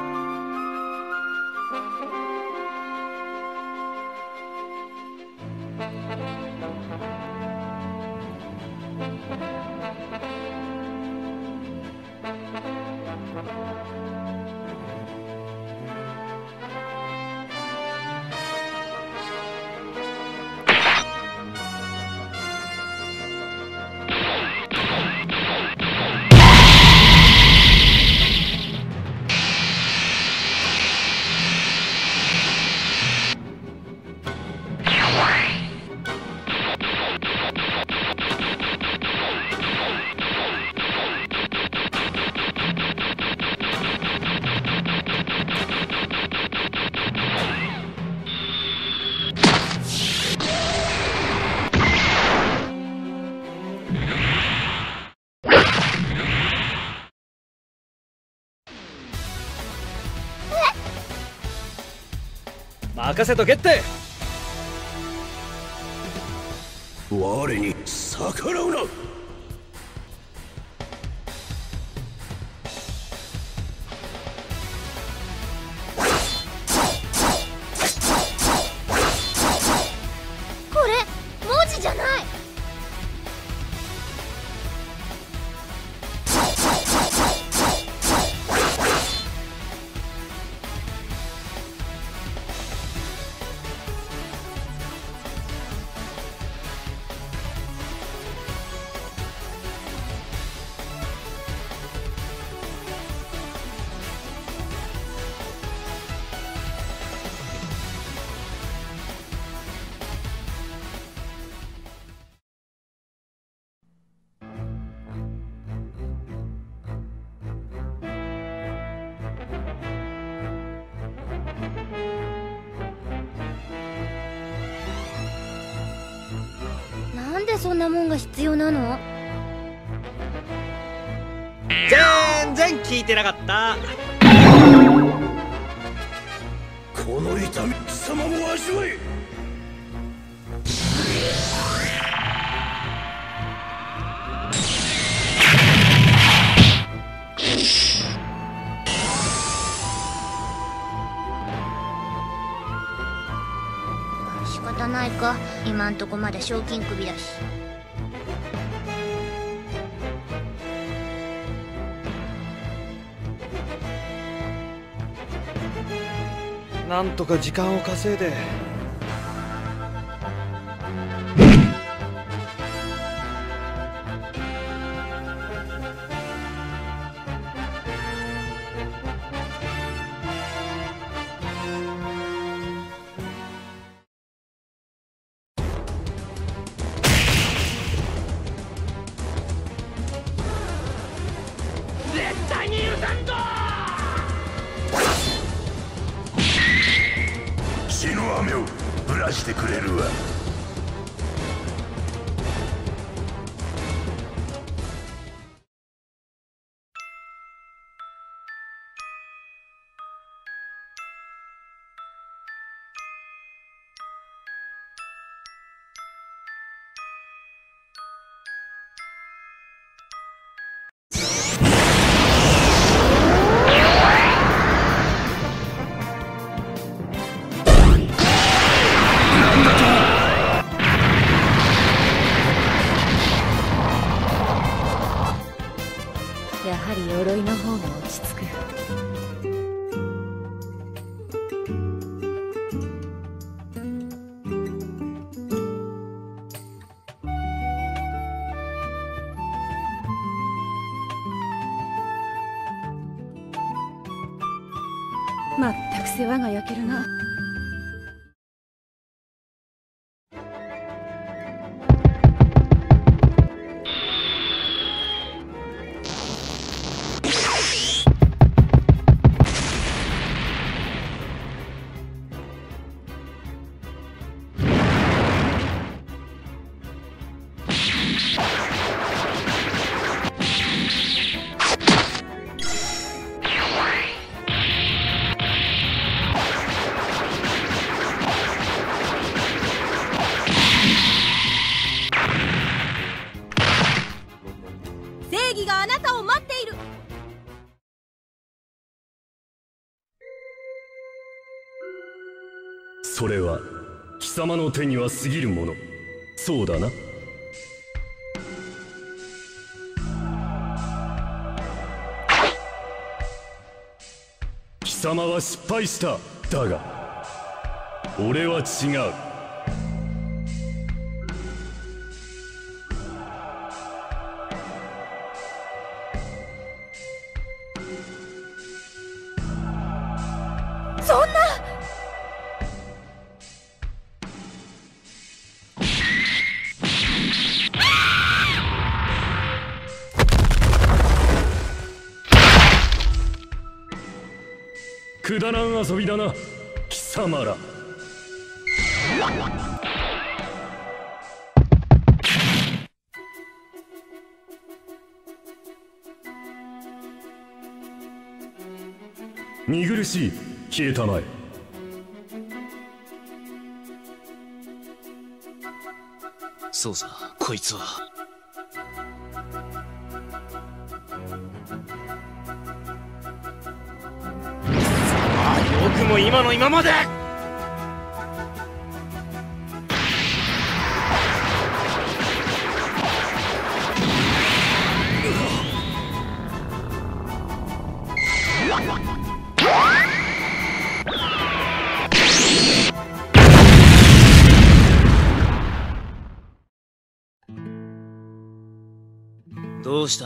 任せとけって。 我に逆らうな。 これ文字じゃない。なんでそんなもんが必要なの？ 全然聞いてなかった。 この痛み、貴様も味わえ。 仕方ないか、今んとこまだ賞金首だし。 なんとか時間を稼いで。 絶対に許さんぞ。 任してくれるわ。 やはり鎧の方が落ち着く。まったく世話が焼けるな。 正義があなたを待っている。 それは貴様の手には過ぎるもの。そうだな。貴様は失敗した。だが俺は違う。 そんな。 くだらん遊びだな貴様ら。見苦しい。消えたまえ。 そうさ、こいつは。ああ、よくも今の今まで。どうした？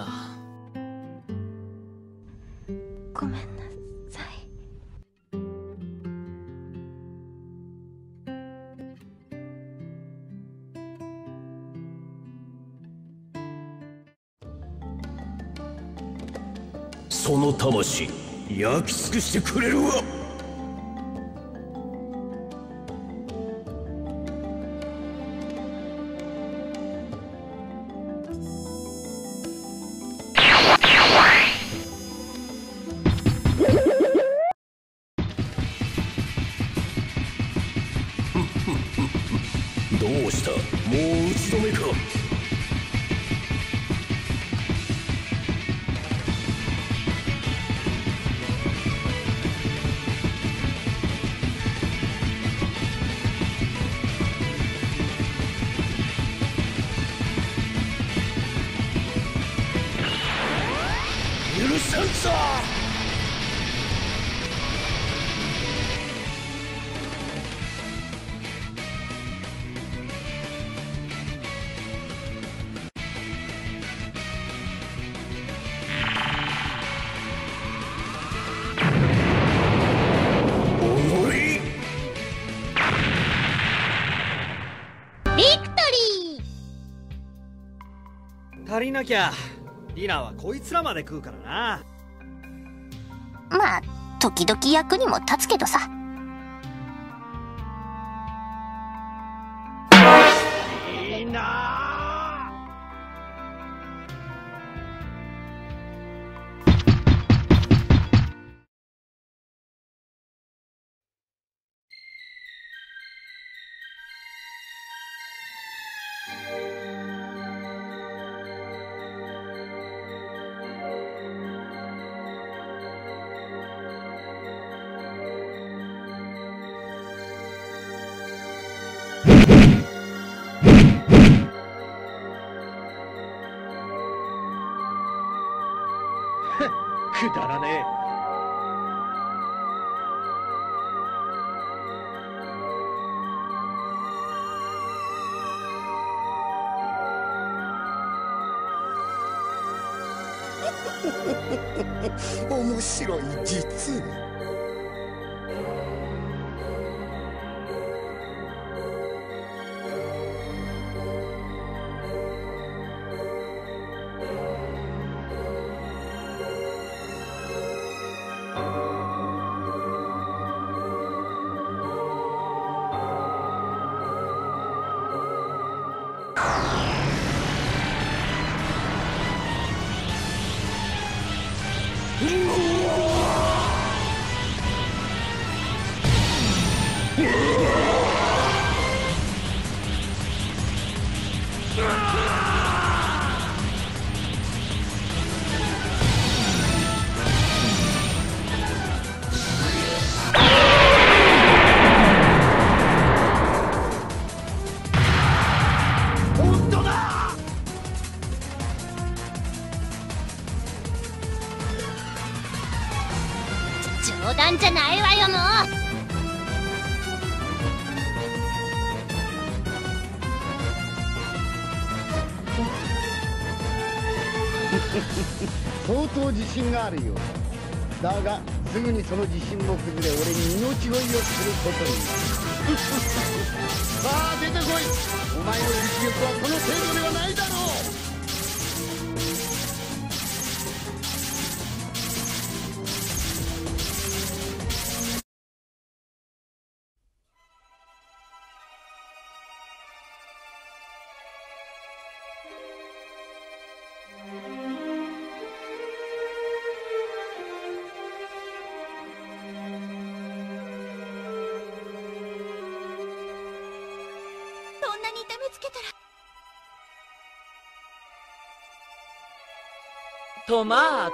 ごめんなさい。 その魂焼き尽くしてくれるわ。どうした？もう打ち止めか？許さんぞ！ 足りなきゃリナはこいつらまで食うからな。 まあ時々役にも立つけどさ。 くだらねえ。 面白い、実に。 冗談じゃないわよ、もう。 相当自信があるようだ。だがすぐにその自信も崩れ、俺に命乞いをすることになる。さあ出てこい。お前の実力はこの程度ではないだろう。 そんなに痛めつけたら。 とまあ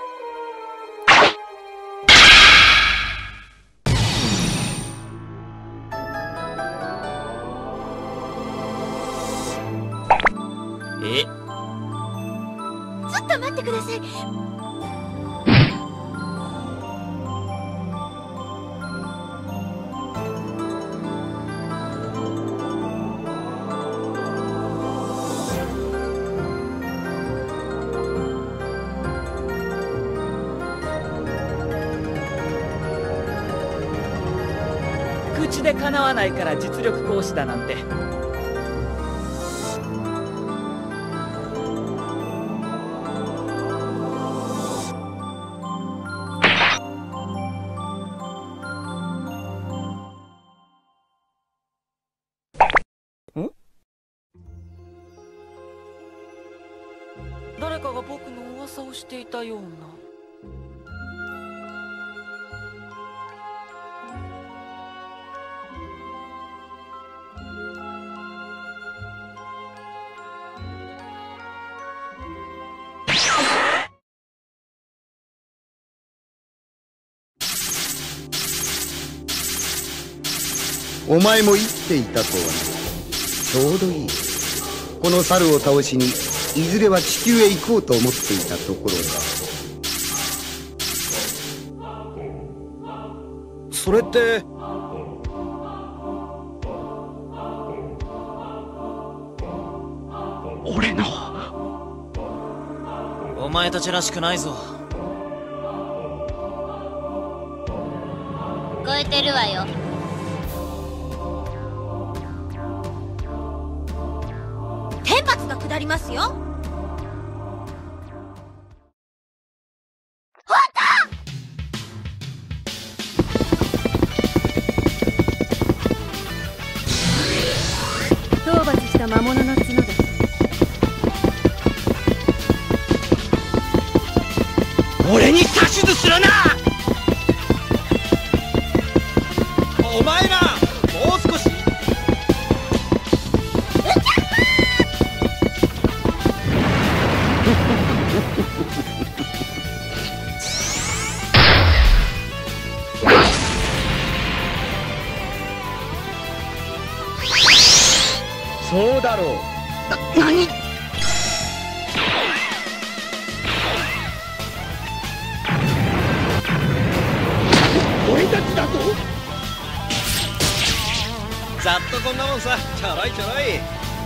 えちょっと待ってください。 口でかなわないから実力行使だなんて。誰かが僕の噂をしていたような。 お前も生きていたとはな。ちょうどいい。この猿を倒しにいずれは地球へ行こうと思っていたところだ。それって俺の。お前たちらしくないぞ。 聞こえてるわよ。 天罰が下りますよ。 討伐した魔物の角だ。 俺に指図するな。お前らもう少し。 そうだろう。な、何？俺たちだぞ。 ざっとこんなもんさ。ちょろいちょろい。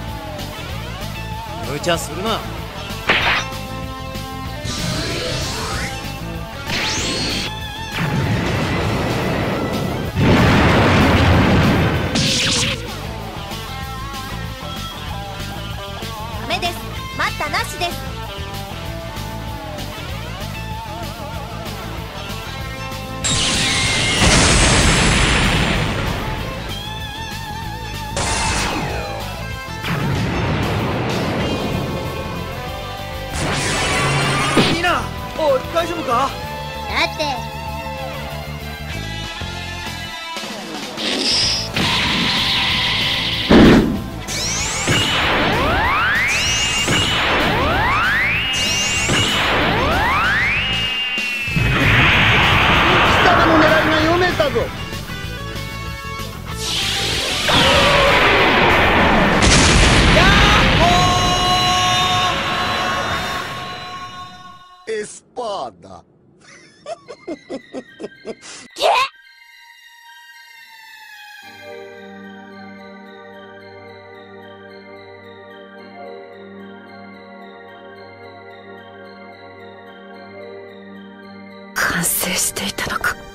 無茶するな。 ダメです。待ったなしです。 おい、大丈夫か？ だって貴様の狙いが読めたぞ。エスパーだ。 完成していたのか。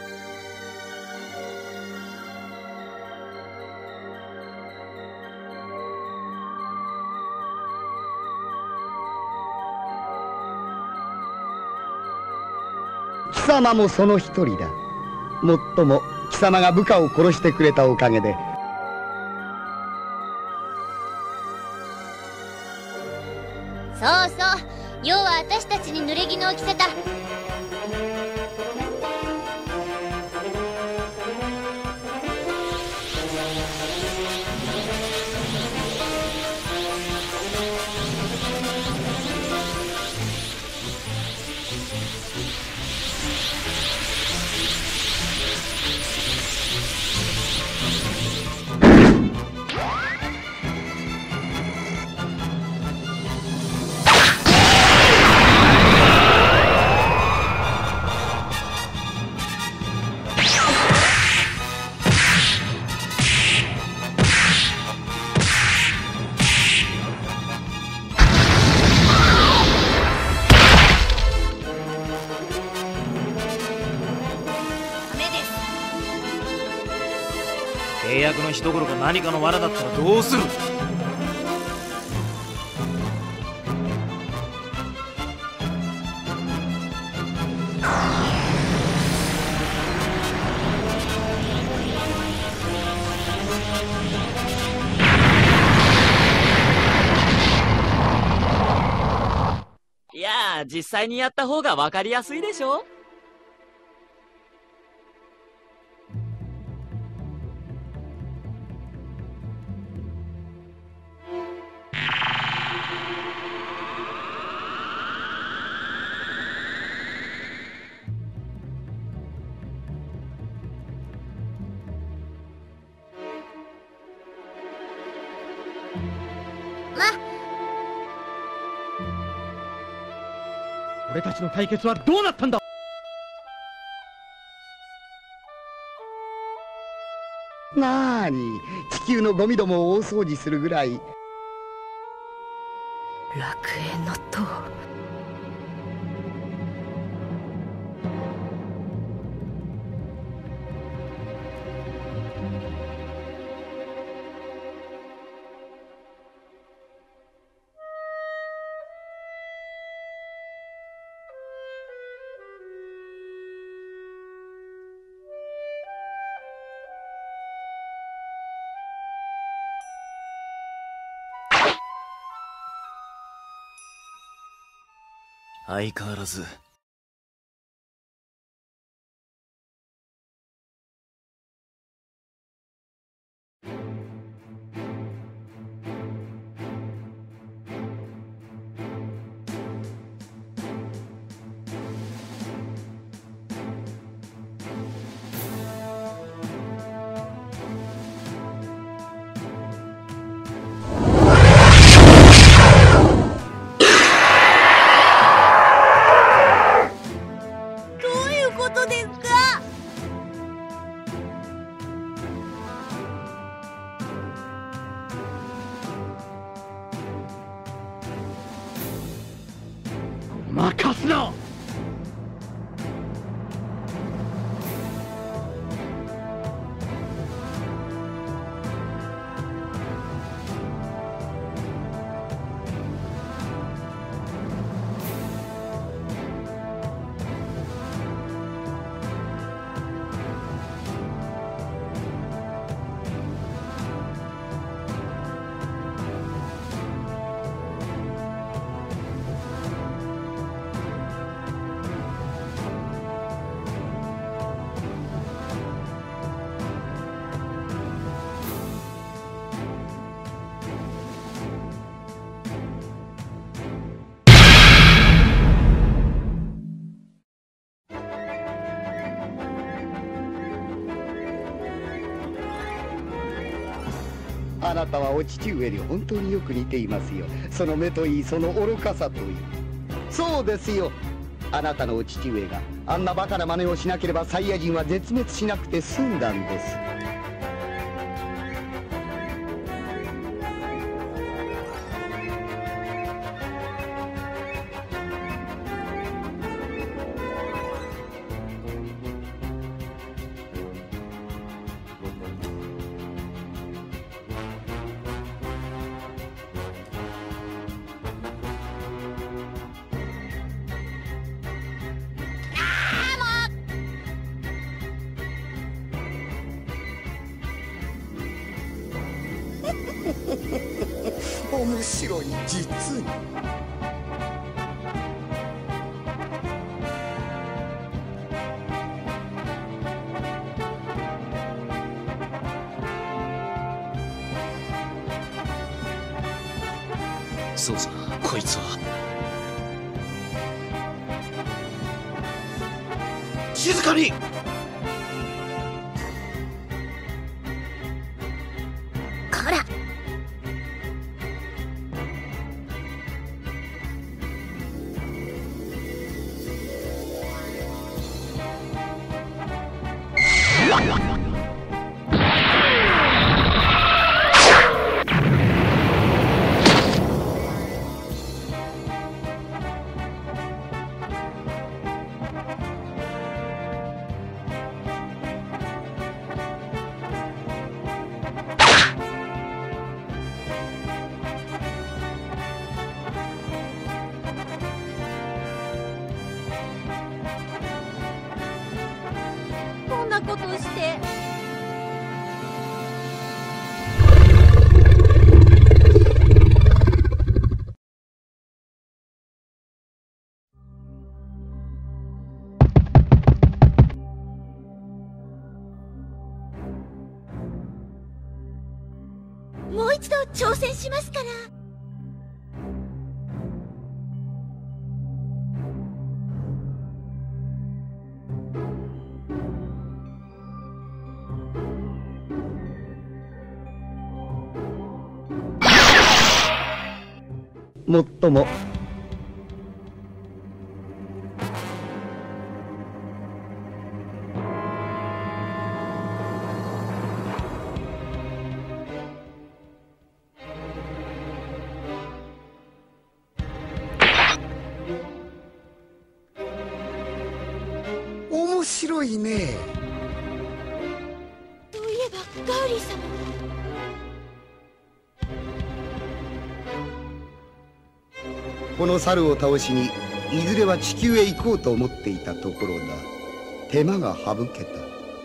貴様もその一人だ。もっとも貴様が部下を殺してくれたおかげで。 そうそう、要は私たちに濡れ衣を着せた。 契約の日どころか何かの罠だったらどうする？ いやー、実際にやった方が分かりやすいでしょ。 俺たちの対決はどうなったんだ。 なーに、地球のゴミどもを大掃除するぐらい。 楽園の塔。 相変わらず。 任すな。あなたはお父上に本当によく似ていますよ。その目といい、その愚かさといい。そうですよ。あなたのお父上があんなバカな真似をしなければサイヤ人は絶滅しなくて済んだんです。面白い、実に。 そうさ、こいつは。静かに。 こら。 こんなことして。 もう一度挑戦しますから。 もっとも面白いね。 そういえばガウリー様。 この猿を倒しにいずれは地球へ行こうと思っていたところだ。手間が省けた。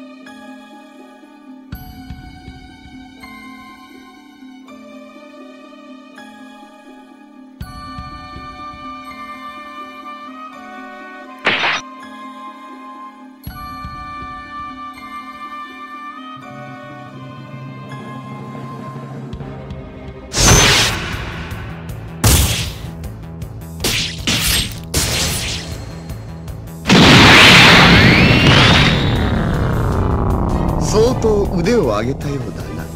相当腕を上げたようだな。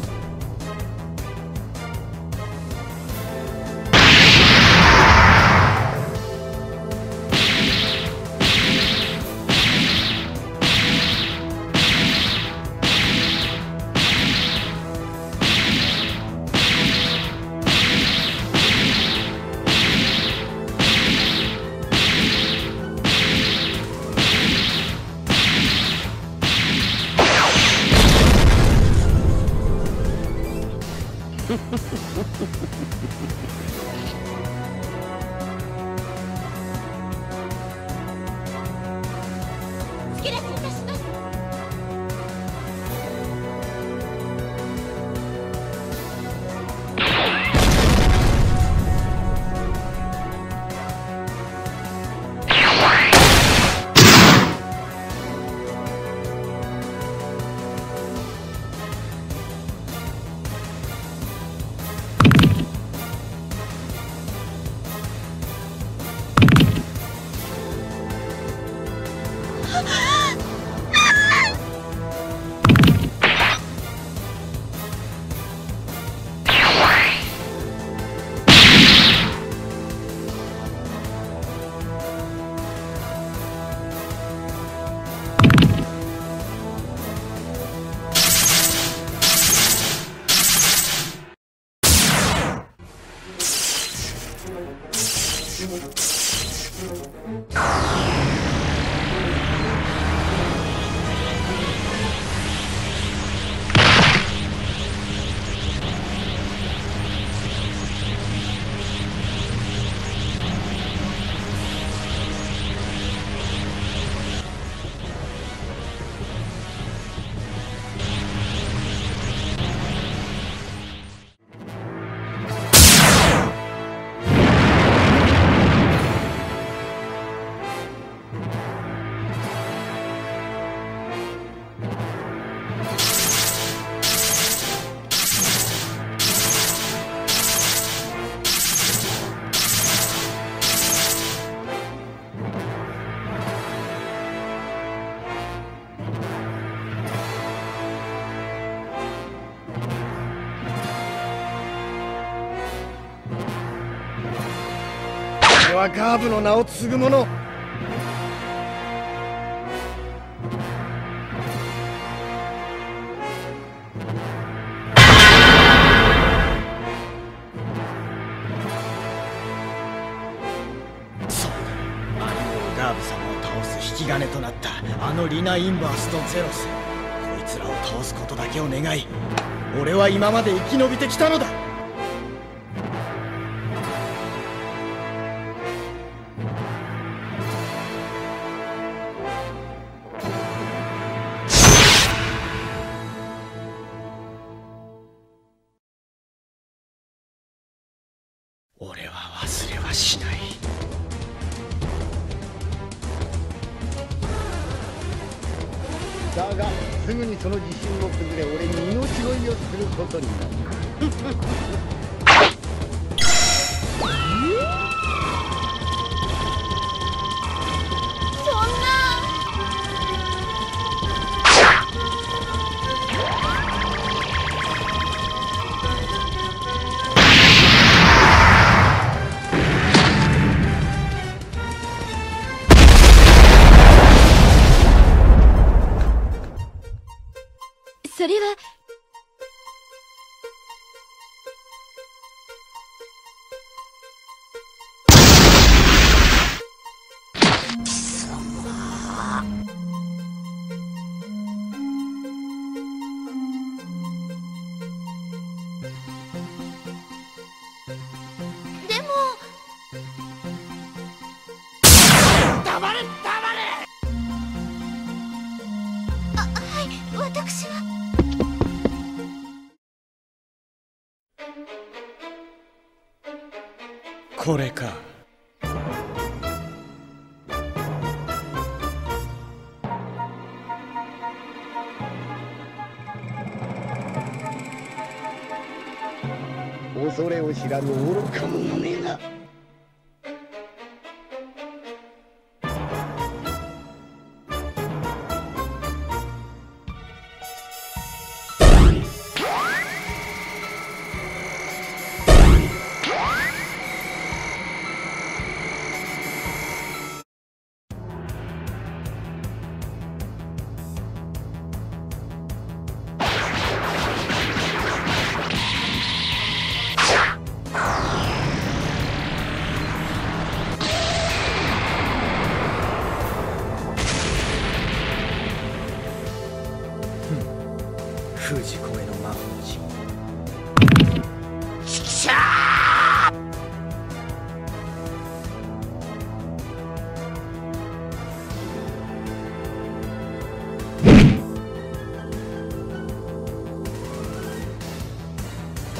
突き出しいたします。 俺はガーブの名を継ぐ者。 そうだ、アリオガーブ様を倒す引き金となったあのリナ・インバースとゼロス、こいつらを倒すことだけを願い、俺は今まで生き延びてきたのだ。俺は忘れはしない。 だがすぐにその自信も崩れ、俺に命乞いをすることになる。 そんな。それはでも黙れ黙れ。 あ、はい、私はこれか。 恐れを知らぬ愚か者めが。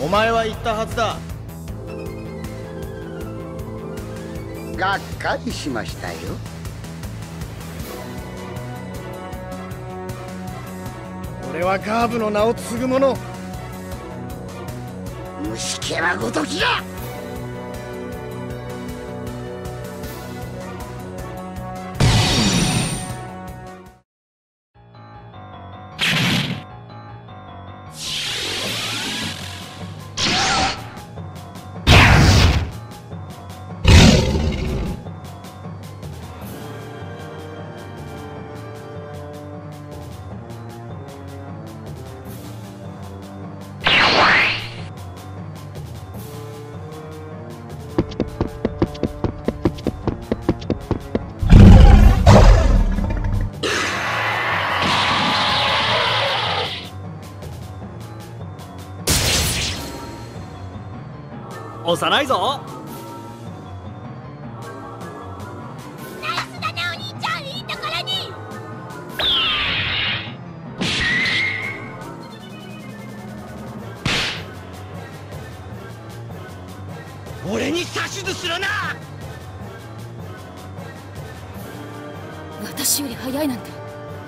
前は言ったはずだ。 がっかりしましたよ。 俺はガーブの名を継ぐ者。 虫けらごときだ。 押さないぞ。 ナイスだねお兄ちゃん、いいところに。 俺に指図するな。 私より早いなんて。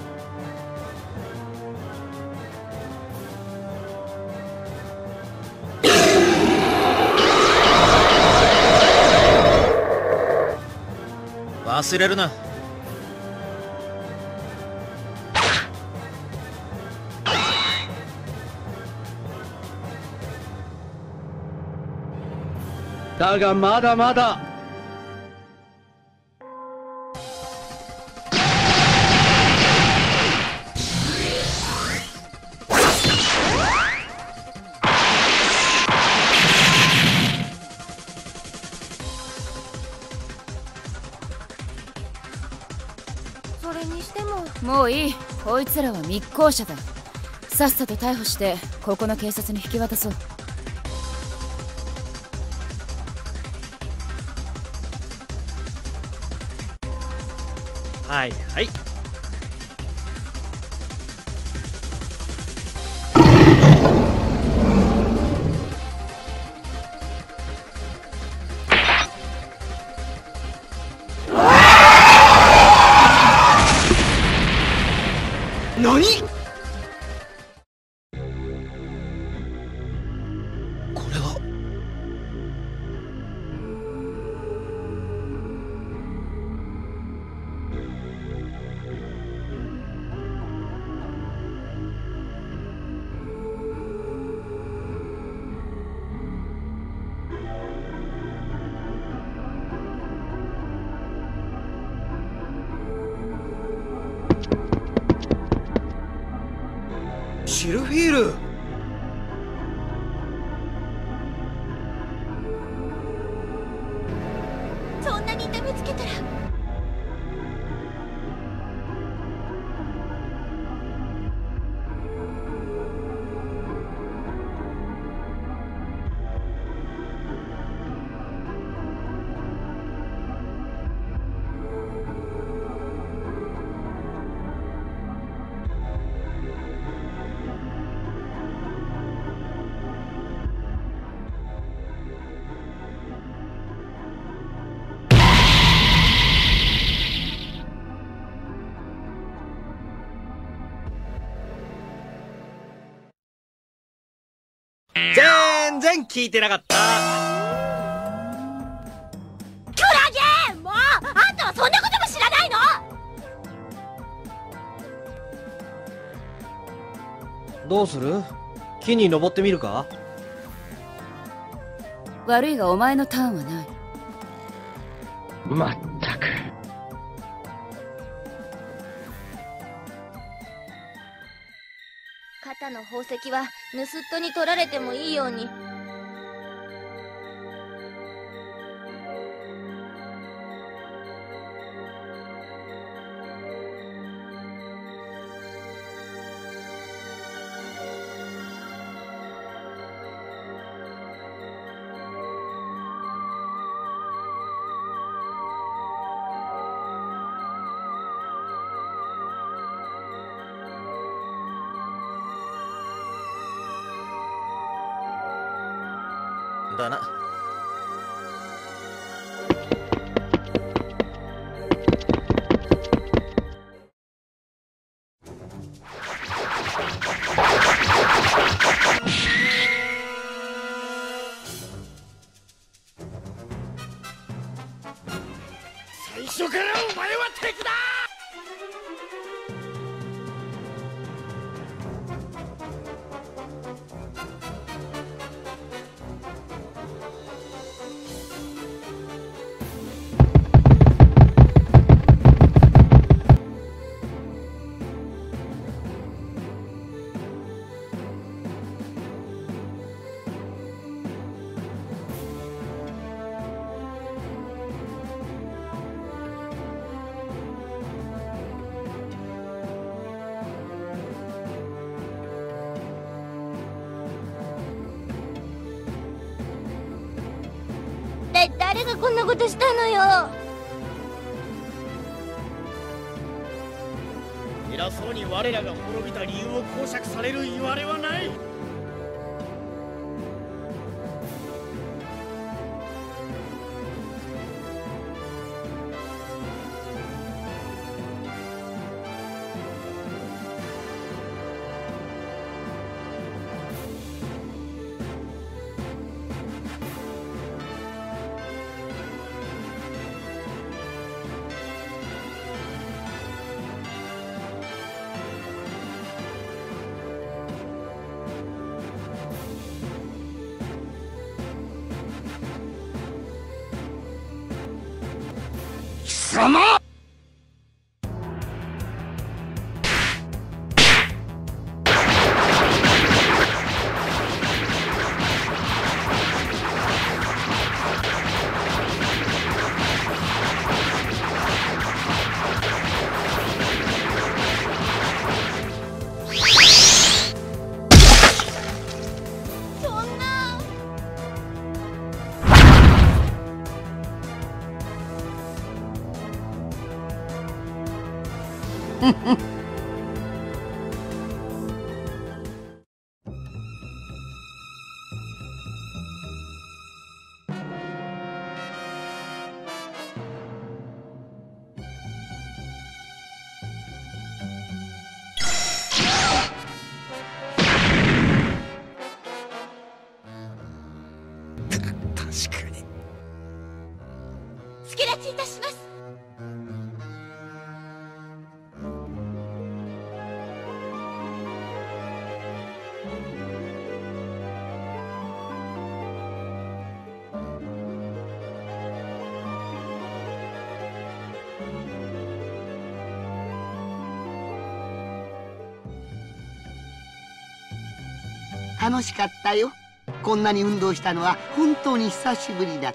忘れるな。 だがまだまだ。 それにしてももういい。こいつらは密航者だ。さっさと逮捕してここの警察に引き渡そう。 はいはい。 何？これはシルフィール。 そんなに痛めつけたら。 全然聞いてなかった。 クラゲー、もうあんたはそんなことも知らないの？ どうする？木に登ってみるか？ 悪いがお前のターンはない。 まったく。 肩の宝石は盗っ人に取られてもいいように。 だな。 最初からお前は敵だ。 誰がこんなことしたのよ。 偉そうに我らが滅びた理由を講釈されるいわれはない。貴様！確かに。 助立ちいたします。 楽しかったよ。こんなに運動したのは本当に久しぶりだった。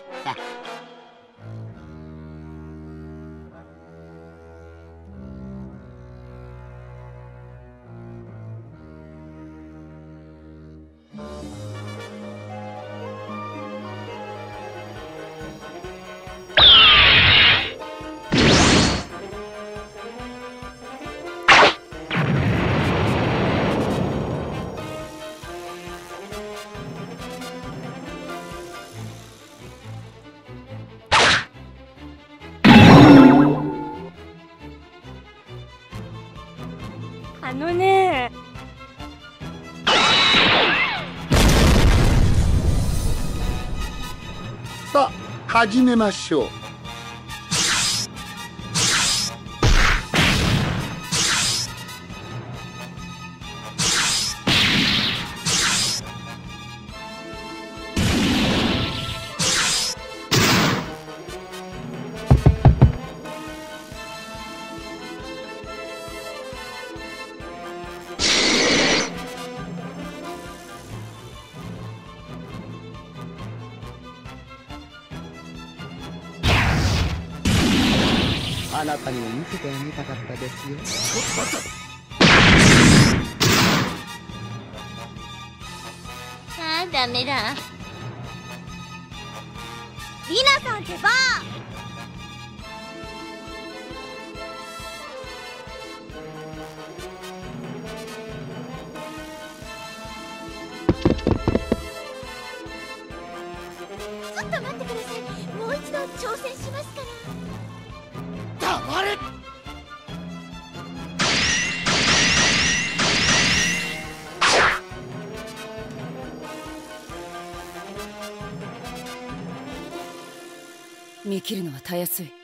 あのねさあ始めましょう。あなたにも見せてあげたかったですよ。ちょっと待った。 ああ、ダメだ。 リナさんってば。 ちょっと待ってください。もう一度挑戦しますから。 黙れ。 見切るのはたやすい。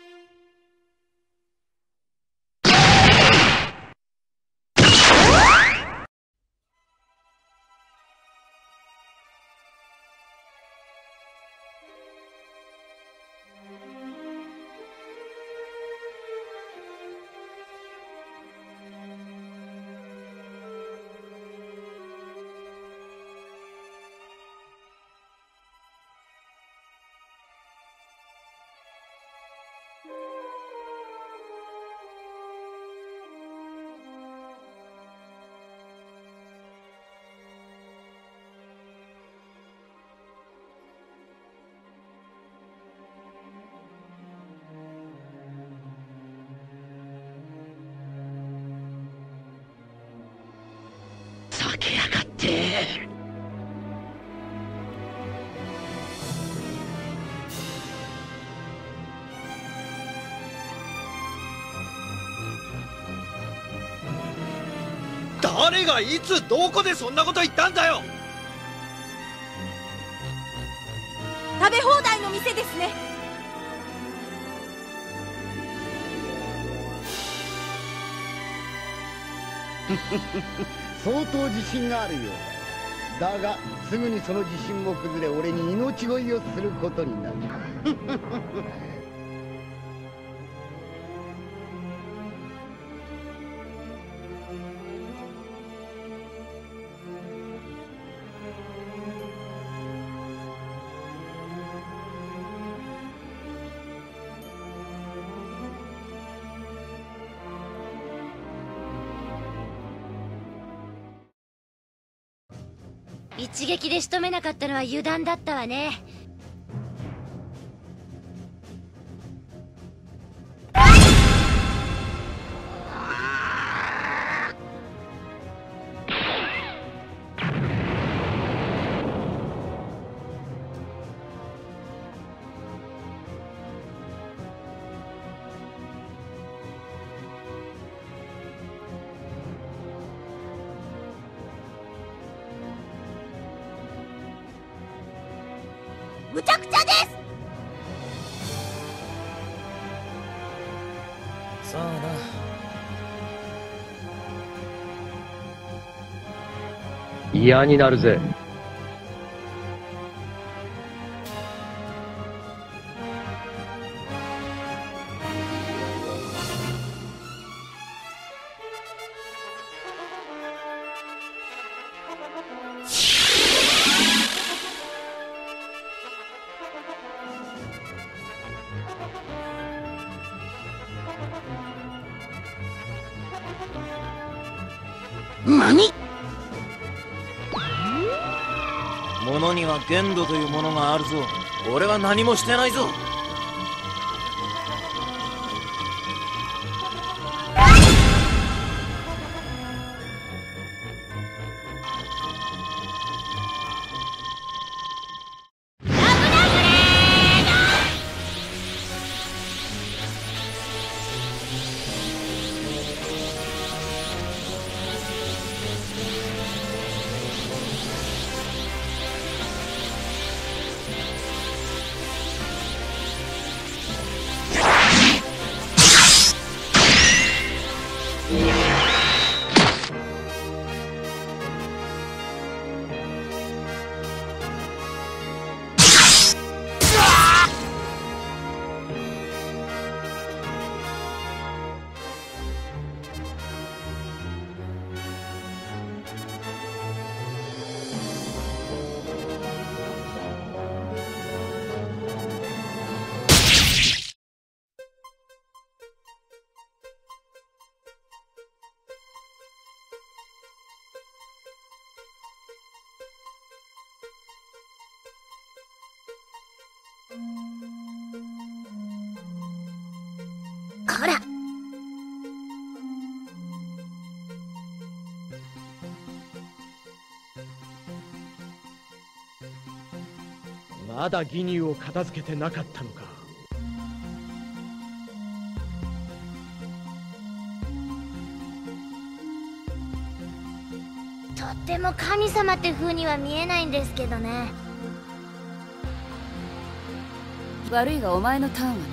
避けやがって。 誰がいつどこでそんなこと言ったんだよ。 食べ放題の店ですね。 相当自信があるようだ。だがすぐにその自信も崩れ俺に命乞いをすることになる。 一撃で仕留めなかったのは油断だったわね。 むちゃくちゃです。 さあな。 嫌になるぜ。 何？ 物には限度というものがあるぞ。俺は何もしてないぞ。 こら。 まだ義乳を片付けてなかったのか。 とっても神様って風には見えないんですけどね。 悪いがお前のターンはな。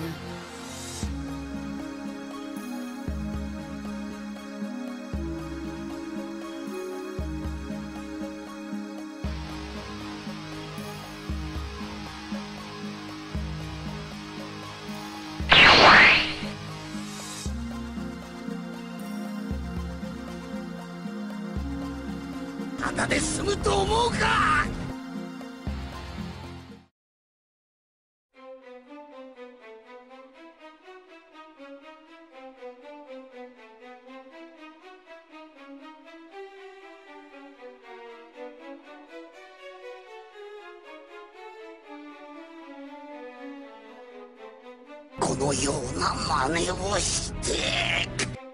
ただで済むと思うか。このような真似をして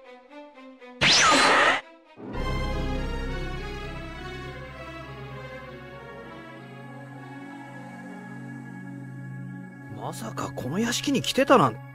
まさかこの屋敷に来てたなんて。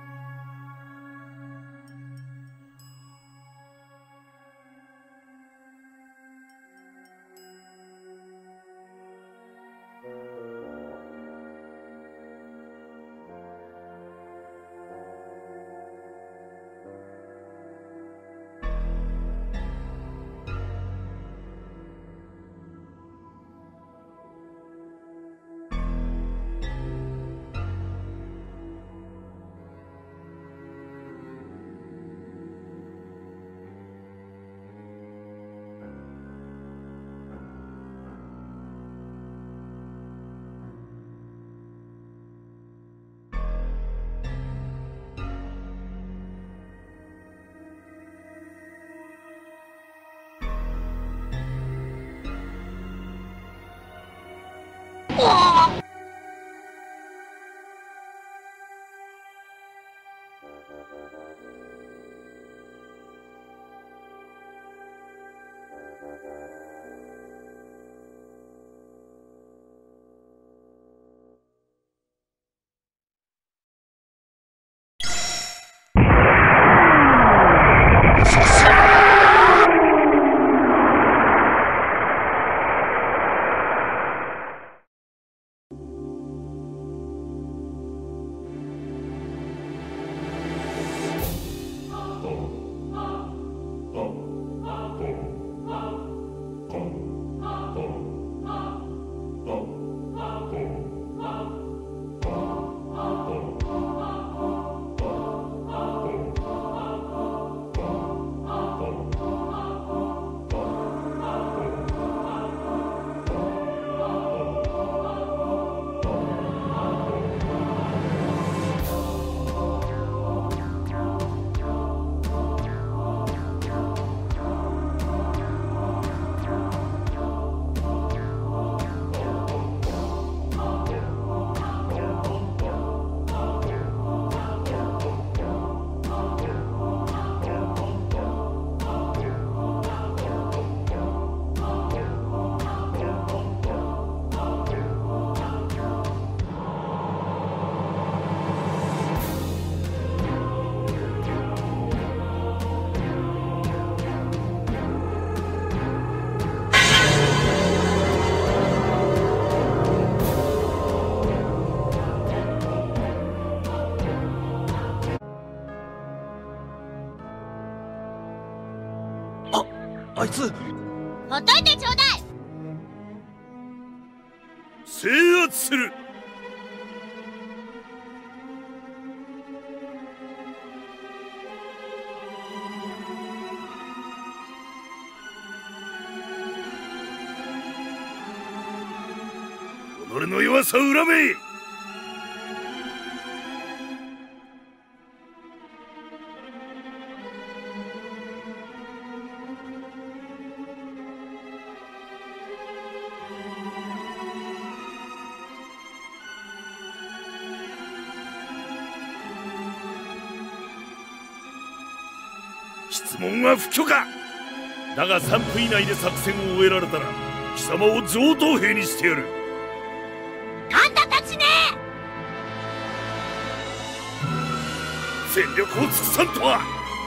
あいつほっといてちょうだい。 制圧する。己の弱さを恨め。質問は不許可だがさんぷん以内で作戦を終えられたら貴様を上等兵にしてやる。 あんたたちね全力を尽くさんとは。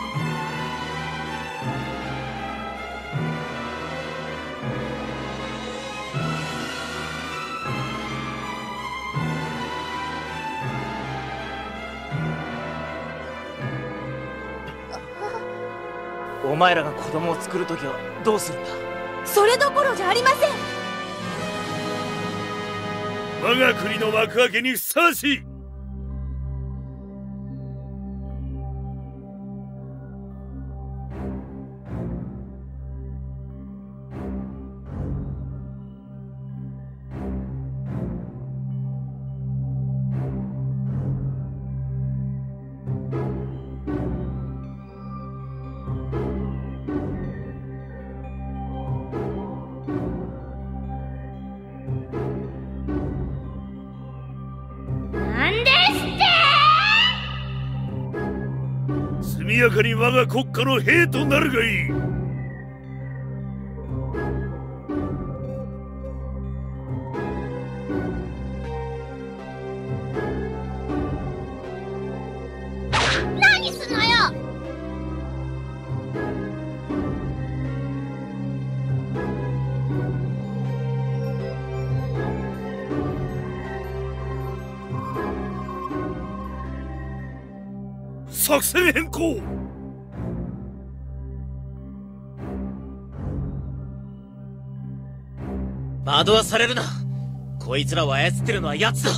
お前らが子供を作るときはどうするんだ。 それどころじゃありません。 我が国の幕開けにふさわしい。速やかに我が国家の兵となるがいい。 何すんのよ。 作戦変更。 惑わされるな。こいつらを操ってるのは奴だ。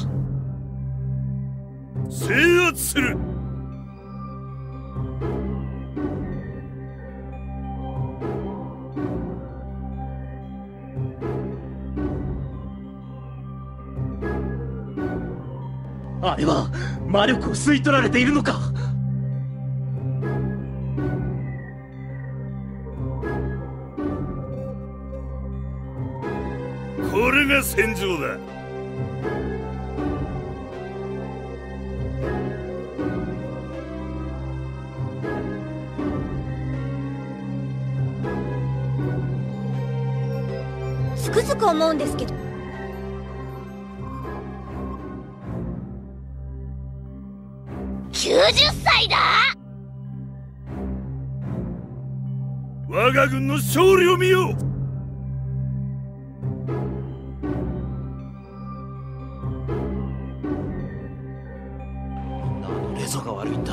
制圧する。 あれは魔力を吸い取られているのか。 これが戦場だ。 つくづく思うんですけど、 きゅうじゅっさいだ。 我が軍の勝利を見よう。 が悪いんだ。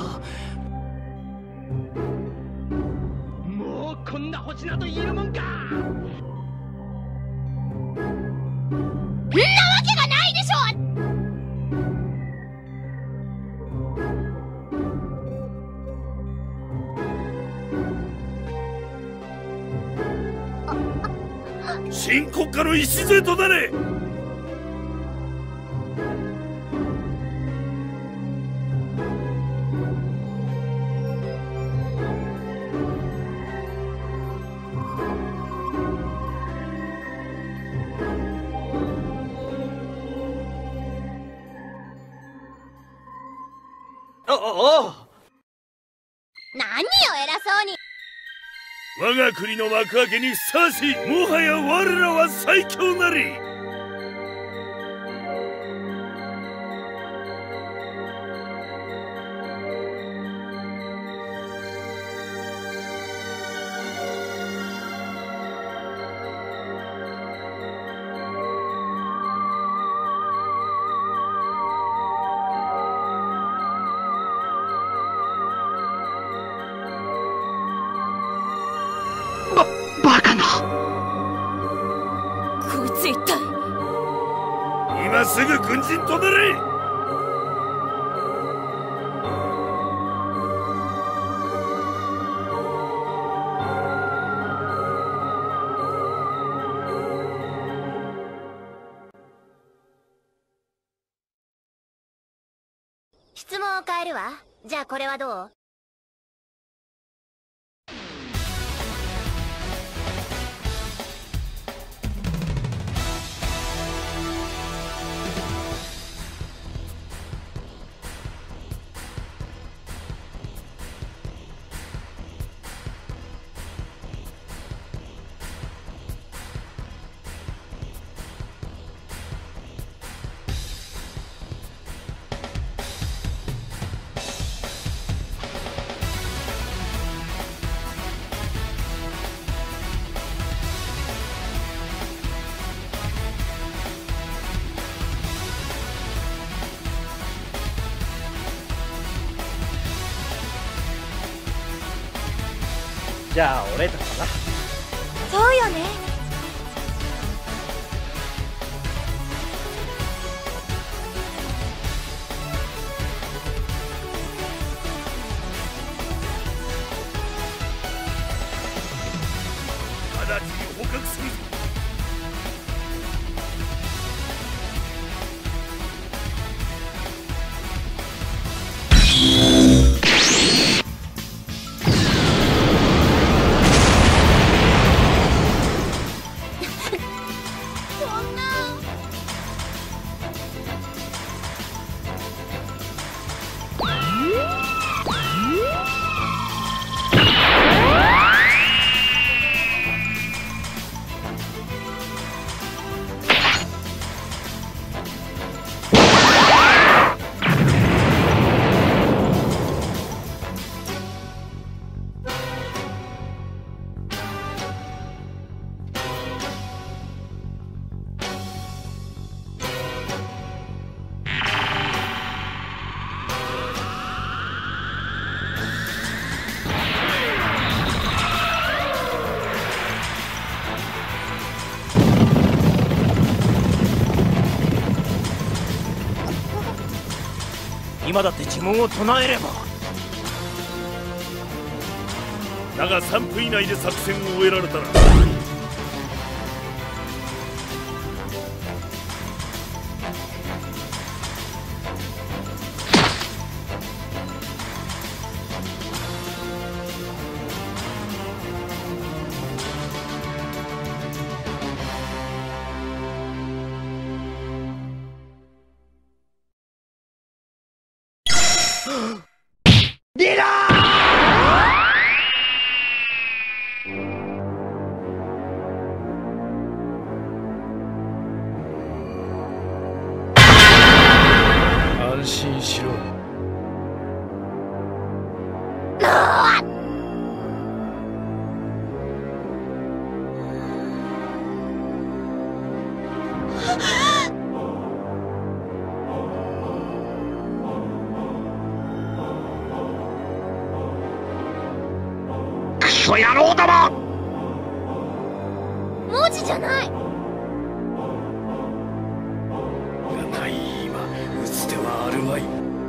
もうこんな星など言えるもんか。 んなわけがないでしょ。 新国家の礎となれ。 何よ偉そうに。 我が国の幕開けにふさわしい。もはや我らは最強なり。 バカな。 こいつ一体。 今すぐ軍人となれ。 質問を変えるわ。じゃあこれはどう？ じゃあ俺とかな。 そうよね。 直ちに捕獲するぞ。 今だって呪文を唱えれば。 だがさんぷん以内で作戦を終えられたらリラー安心しろ。 クソ野郎ども。 文字じゃない。 がない今打つ手はあるまい。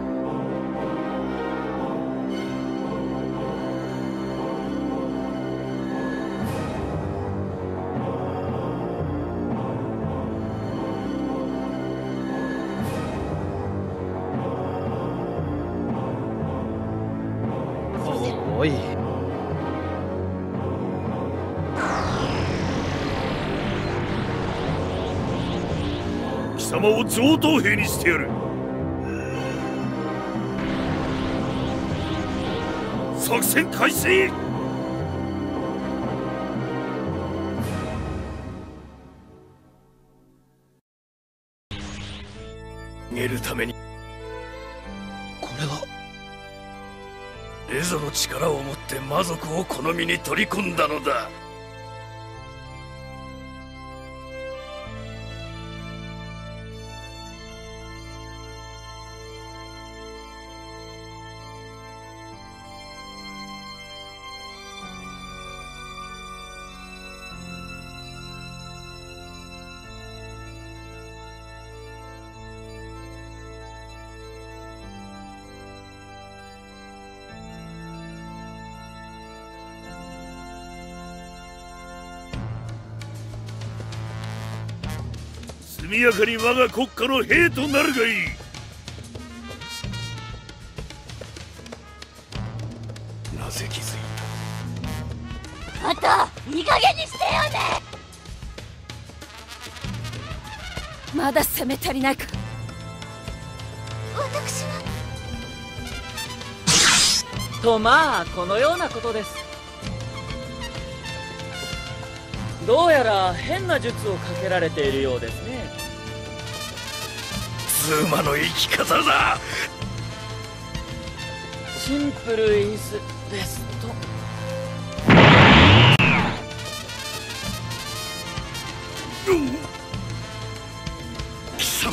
おい。 貴様を上等兵にしてやる。作戦開始。逃げるためにこれはレゾの力を持って魔族をこの身に取り込んだのだ。速やかに我が国家の兵となるがいい。なぜ気づいあんたいい加減にしてよね。 まだ攻め足りないか。 私はとまあこのようなことです。どうやら変な術をかけられているようですね。 妻の生き方だ。 シンプルイズベスト。 貴様、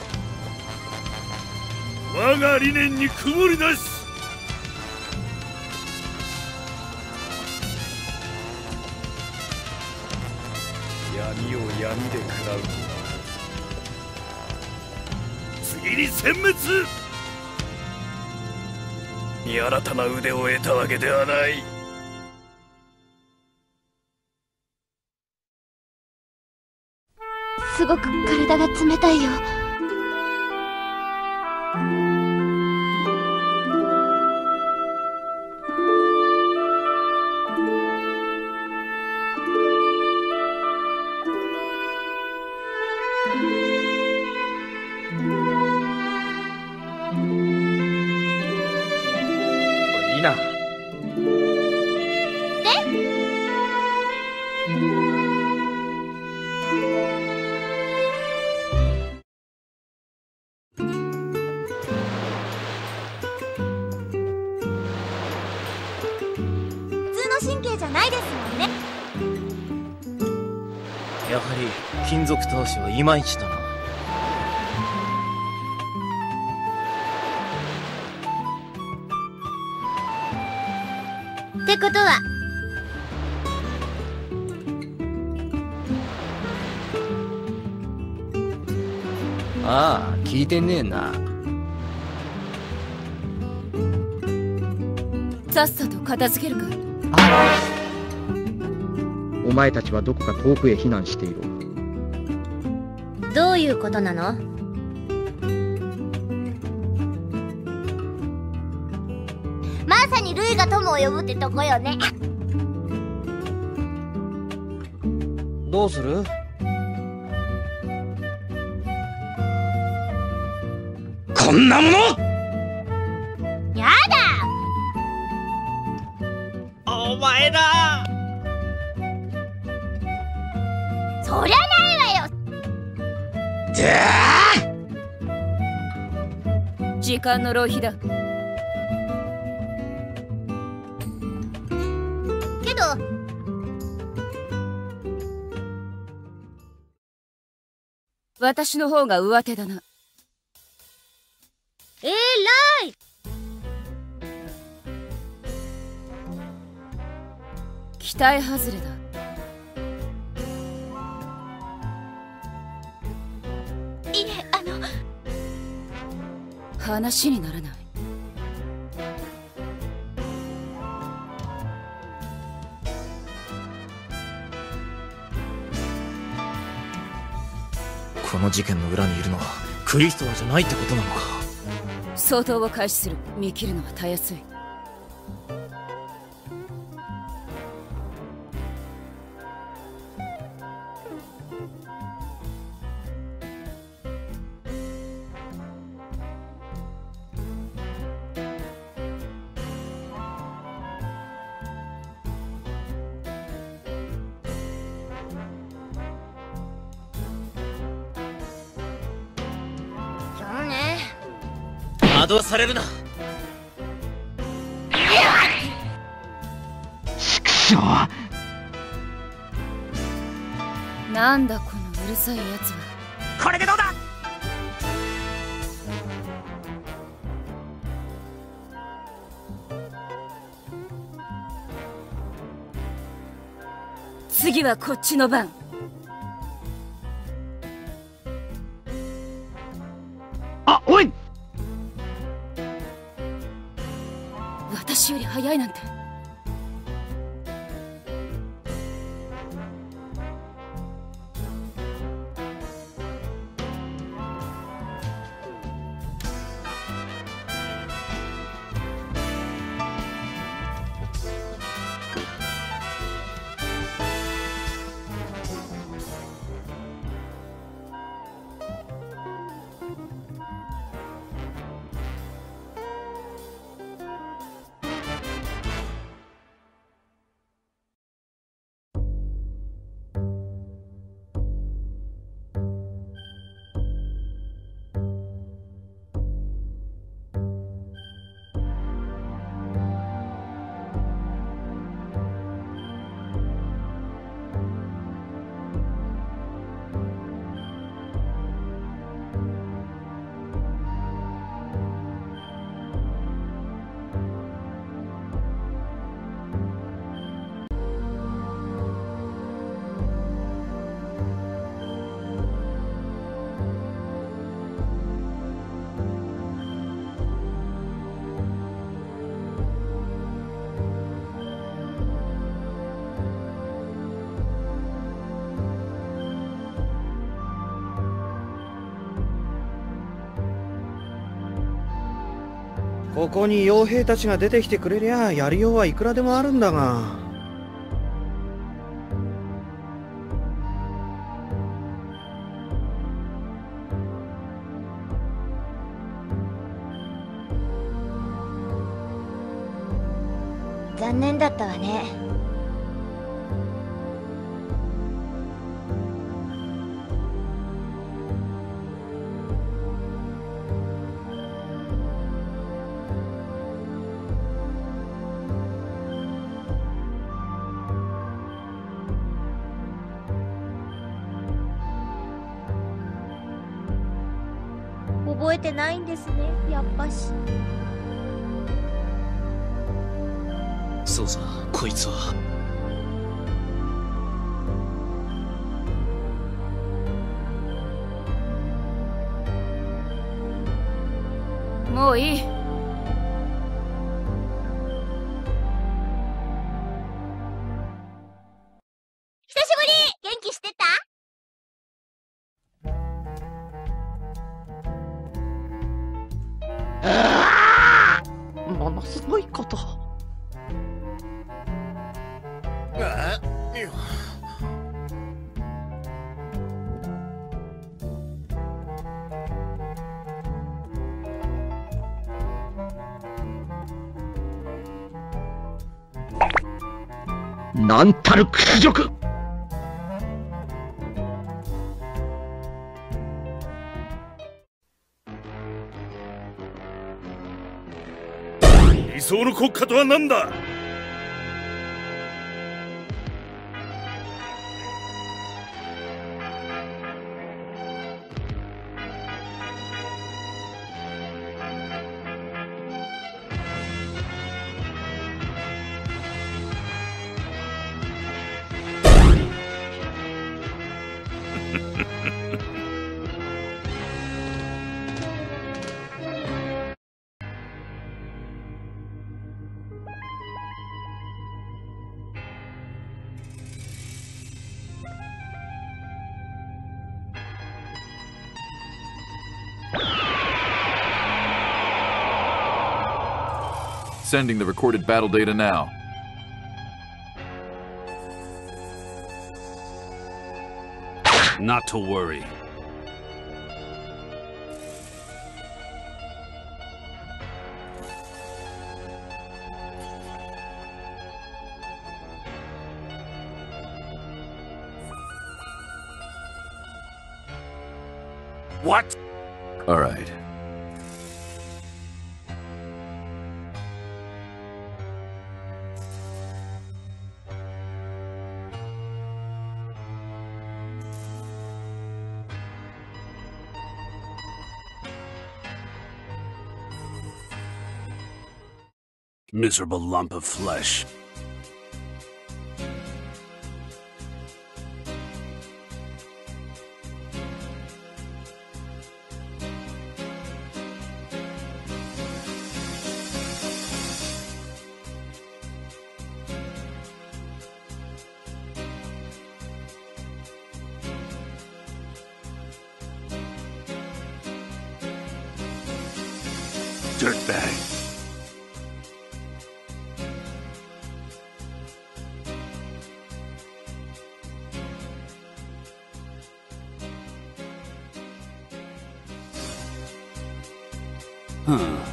我が理念に曇りなし。 闇を闇で食らう。次に殲滅に新たな腕を得たわけではない。 すごく体が冷たいよ。 いいな。 やはり金属倒しはいまいちだな。 ってことはああ、聞いてねえな。 さっさと片付けるか。 お前たちはどこか遠くへ避難していろ。 どういうことなの？まさにルイが友を呼ぶってとこよね。 どうする？ こんなもの！ やだ！ お前だ！ そりゃないわよ。 時間の浪費だ。 けど私の方が上手だな。 えらい。 期待外れだ。 いえ、あの話にならない。 この事件の裏にいるのはクリストワじゃないってことなのか。 相当を開始する。見切るのはたやすい。 惑わされるな。 畜生！ なんだこのうるさいやつは。 これでどうだ！ 次はこっちの番。 あ、おい！ 私より早いなんて。 ここに傭兵たちが出てきてくれりゃやりようはいくらでもあるんだが。 残念だったわね。覚えてないんですね、やっぱし。 そうさ、こいつは。 もういい。 久しぶり。元気してた？ ものすごいこと。なんたる屈辱！ 理想の国家とは何だ？ Sending the recorded battle data now. Not to worry. What? All right. Miserable lump of flesh. Dirtbag. Huh.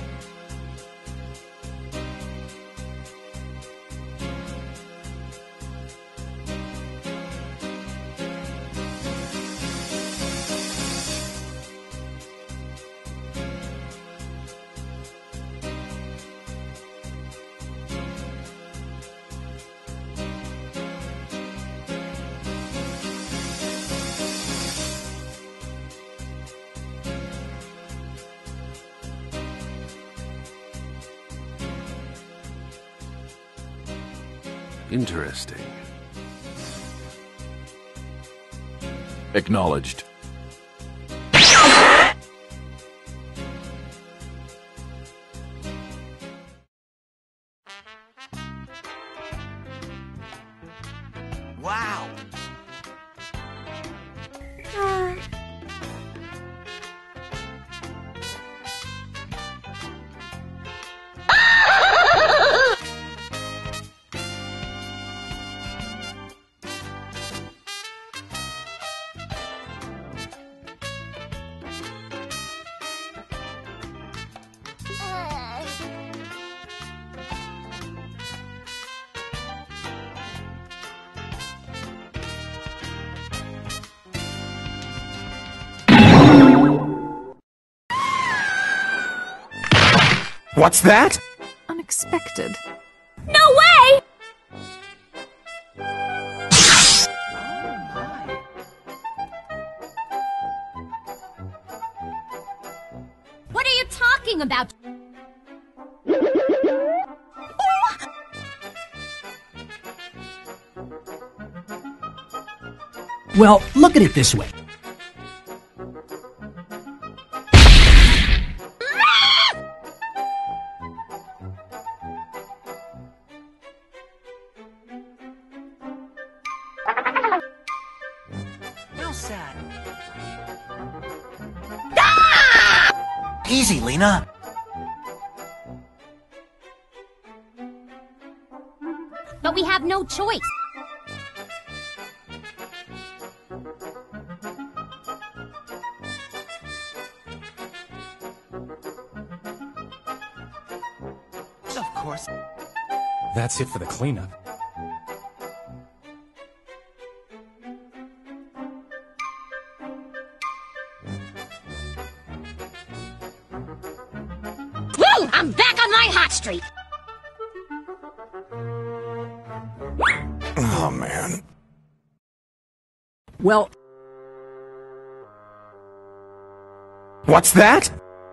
Interesting. Acknowledged. Wow. Ah. What's that? Unexpected. No way! What are you talking about? Well, look at it this way. How sad. Easy, Lena. But we have no choice. Of course. That's it for the cleanup. Woo! I'm back on my hot streak! Oh, man. Well... What's that?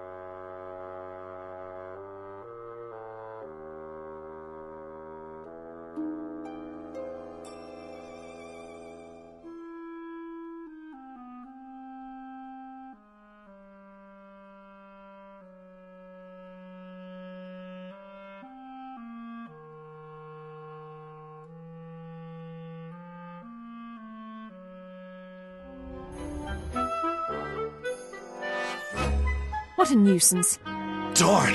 What a nuisance. Darn!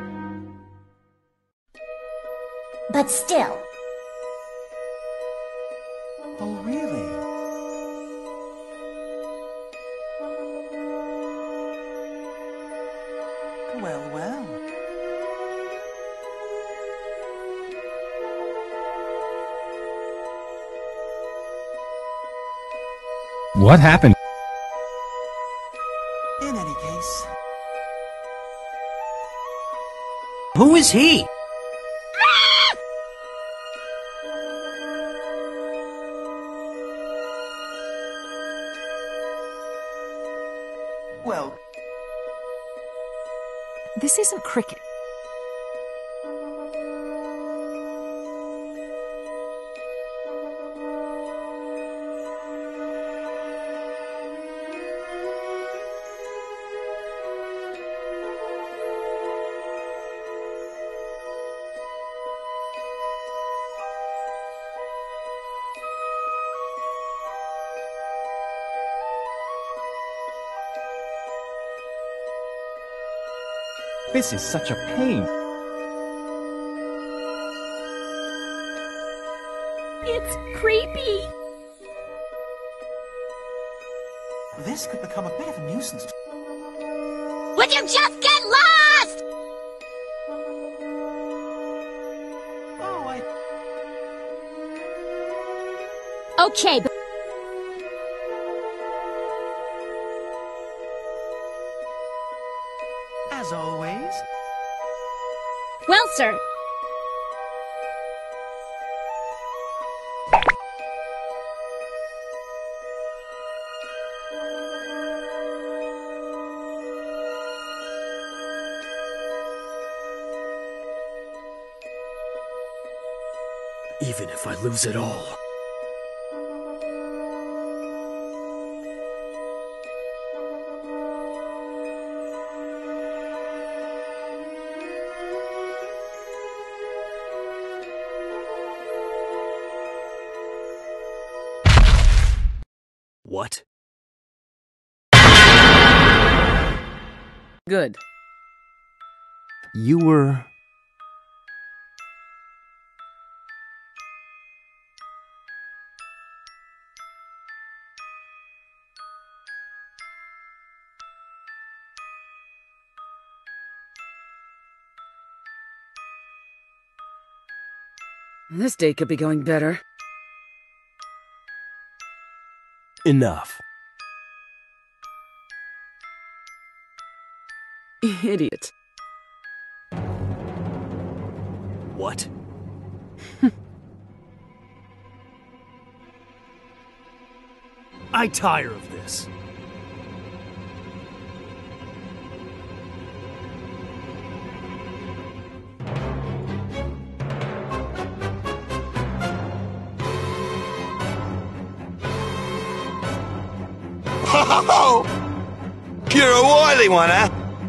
But still. Oh, really? Well, well. What happened? In any case... Who is he? Well... This isn't cricket. This is such a pain. It's creepy. This could become a bit of a nuisance. Would you just get lost? Oh, I... Okay, but... As always. Well, sir. Even if I lose it all. What? Good. You were... This day could be going better. Enough. Idiot. What? I tire of this. Oh! You're a wily one, huh?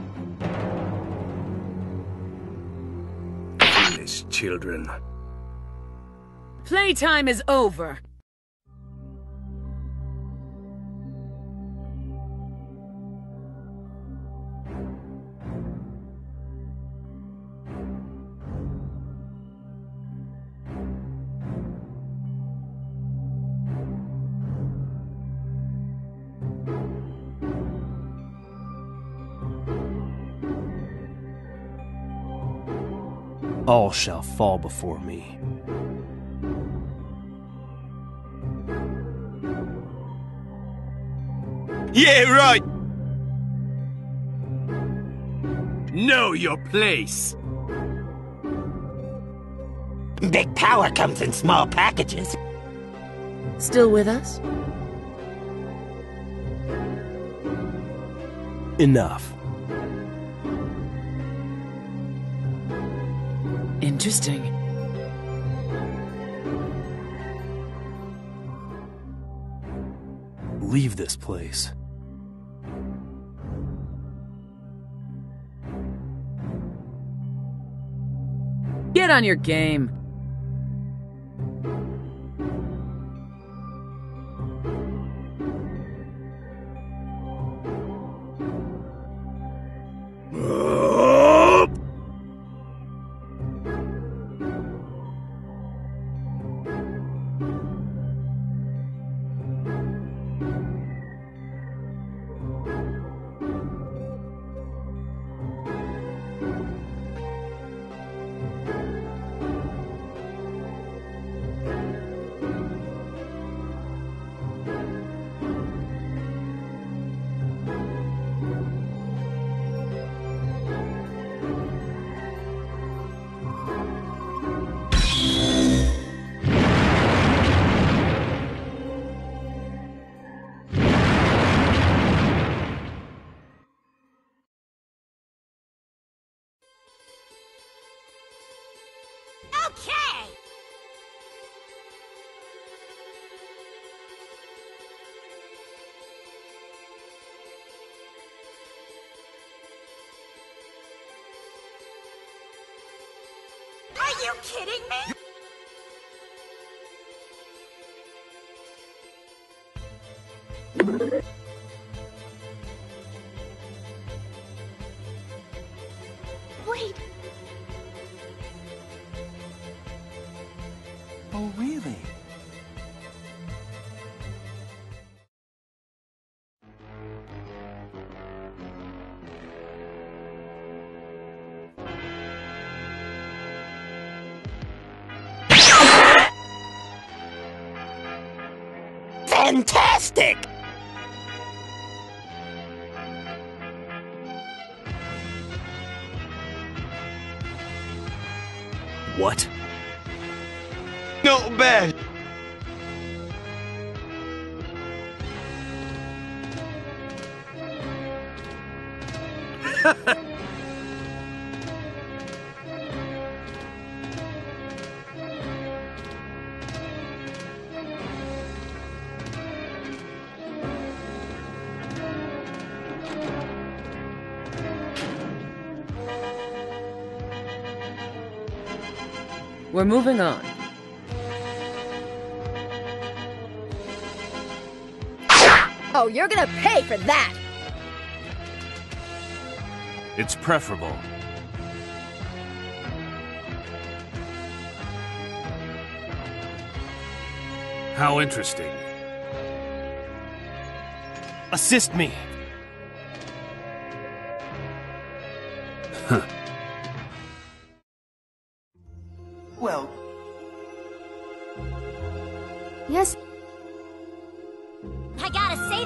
Foolish children. Playtime is over. All shall fall before me. Yeah, right! Know your place! Big power comes in small packages. Still with us? Enough. Interesting. Leave this place. Get on your game. Okay! Are you kidding me? Wait. Oh, really? Fantastic! What? Not bad. We're moving on. Oh, you're gonna pay for that! It's preferable. How interesting. Assist me. Huh. Well... Yes. I gotta say...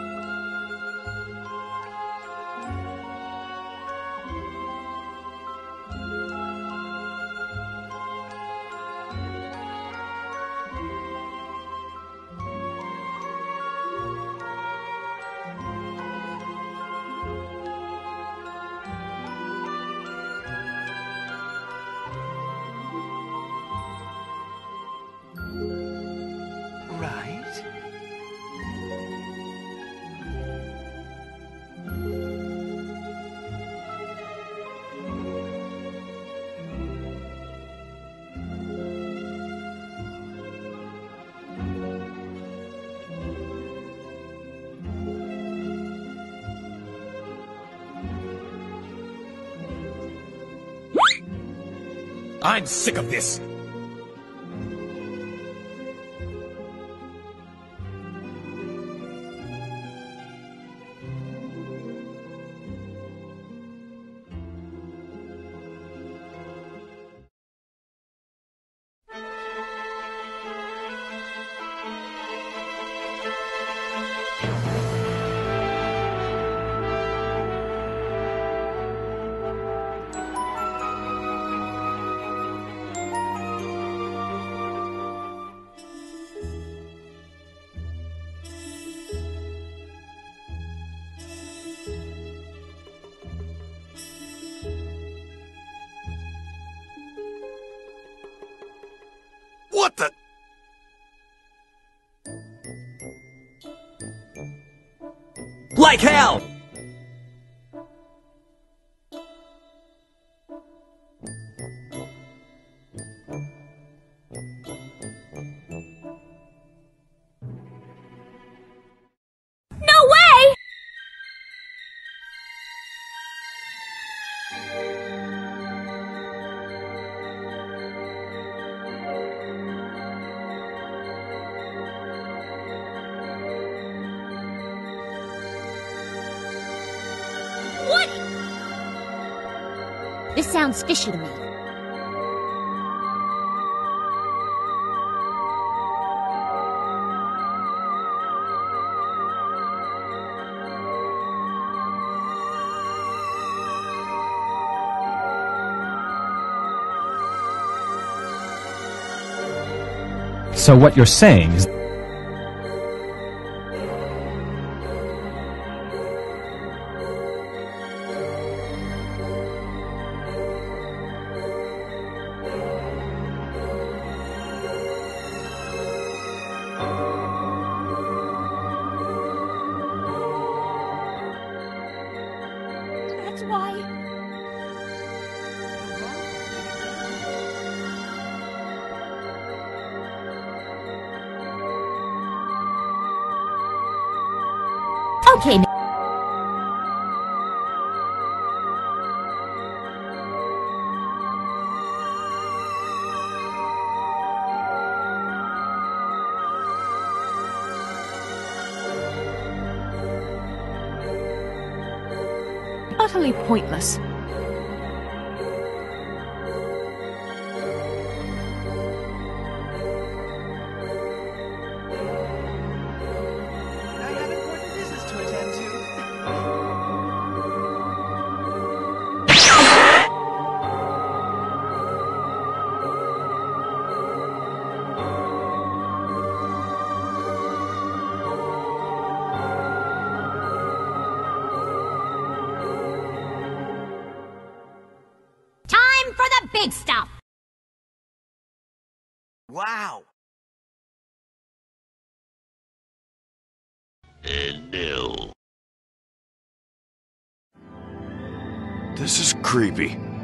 I'm sick of this. What the? Like hell! No way! What? This sounds fishy to me. So what you're saying is... That's why. Okay, now. Utterly pointless. I have important business to attend to. Time for the big stuff! Wow. And no. This is creepy.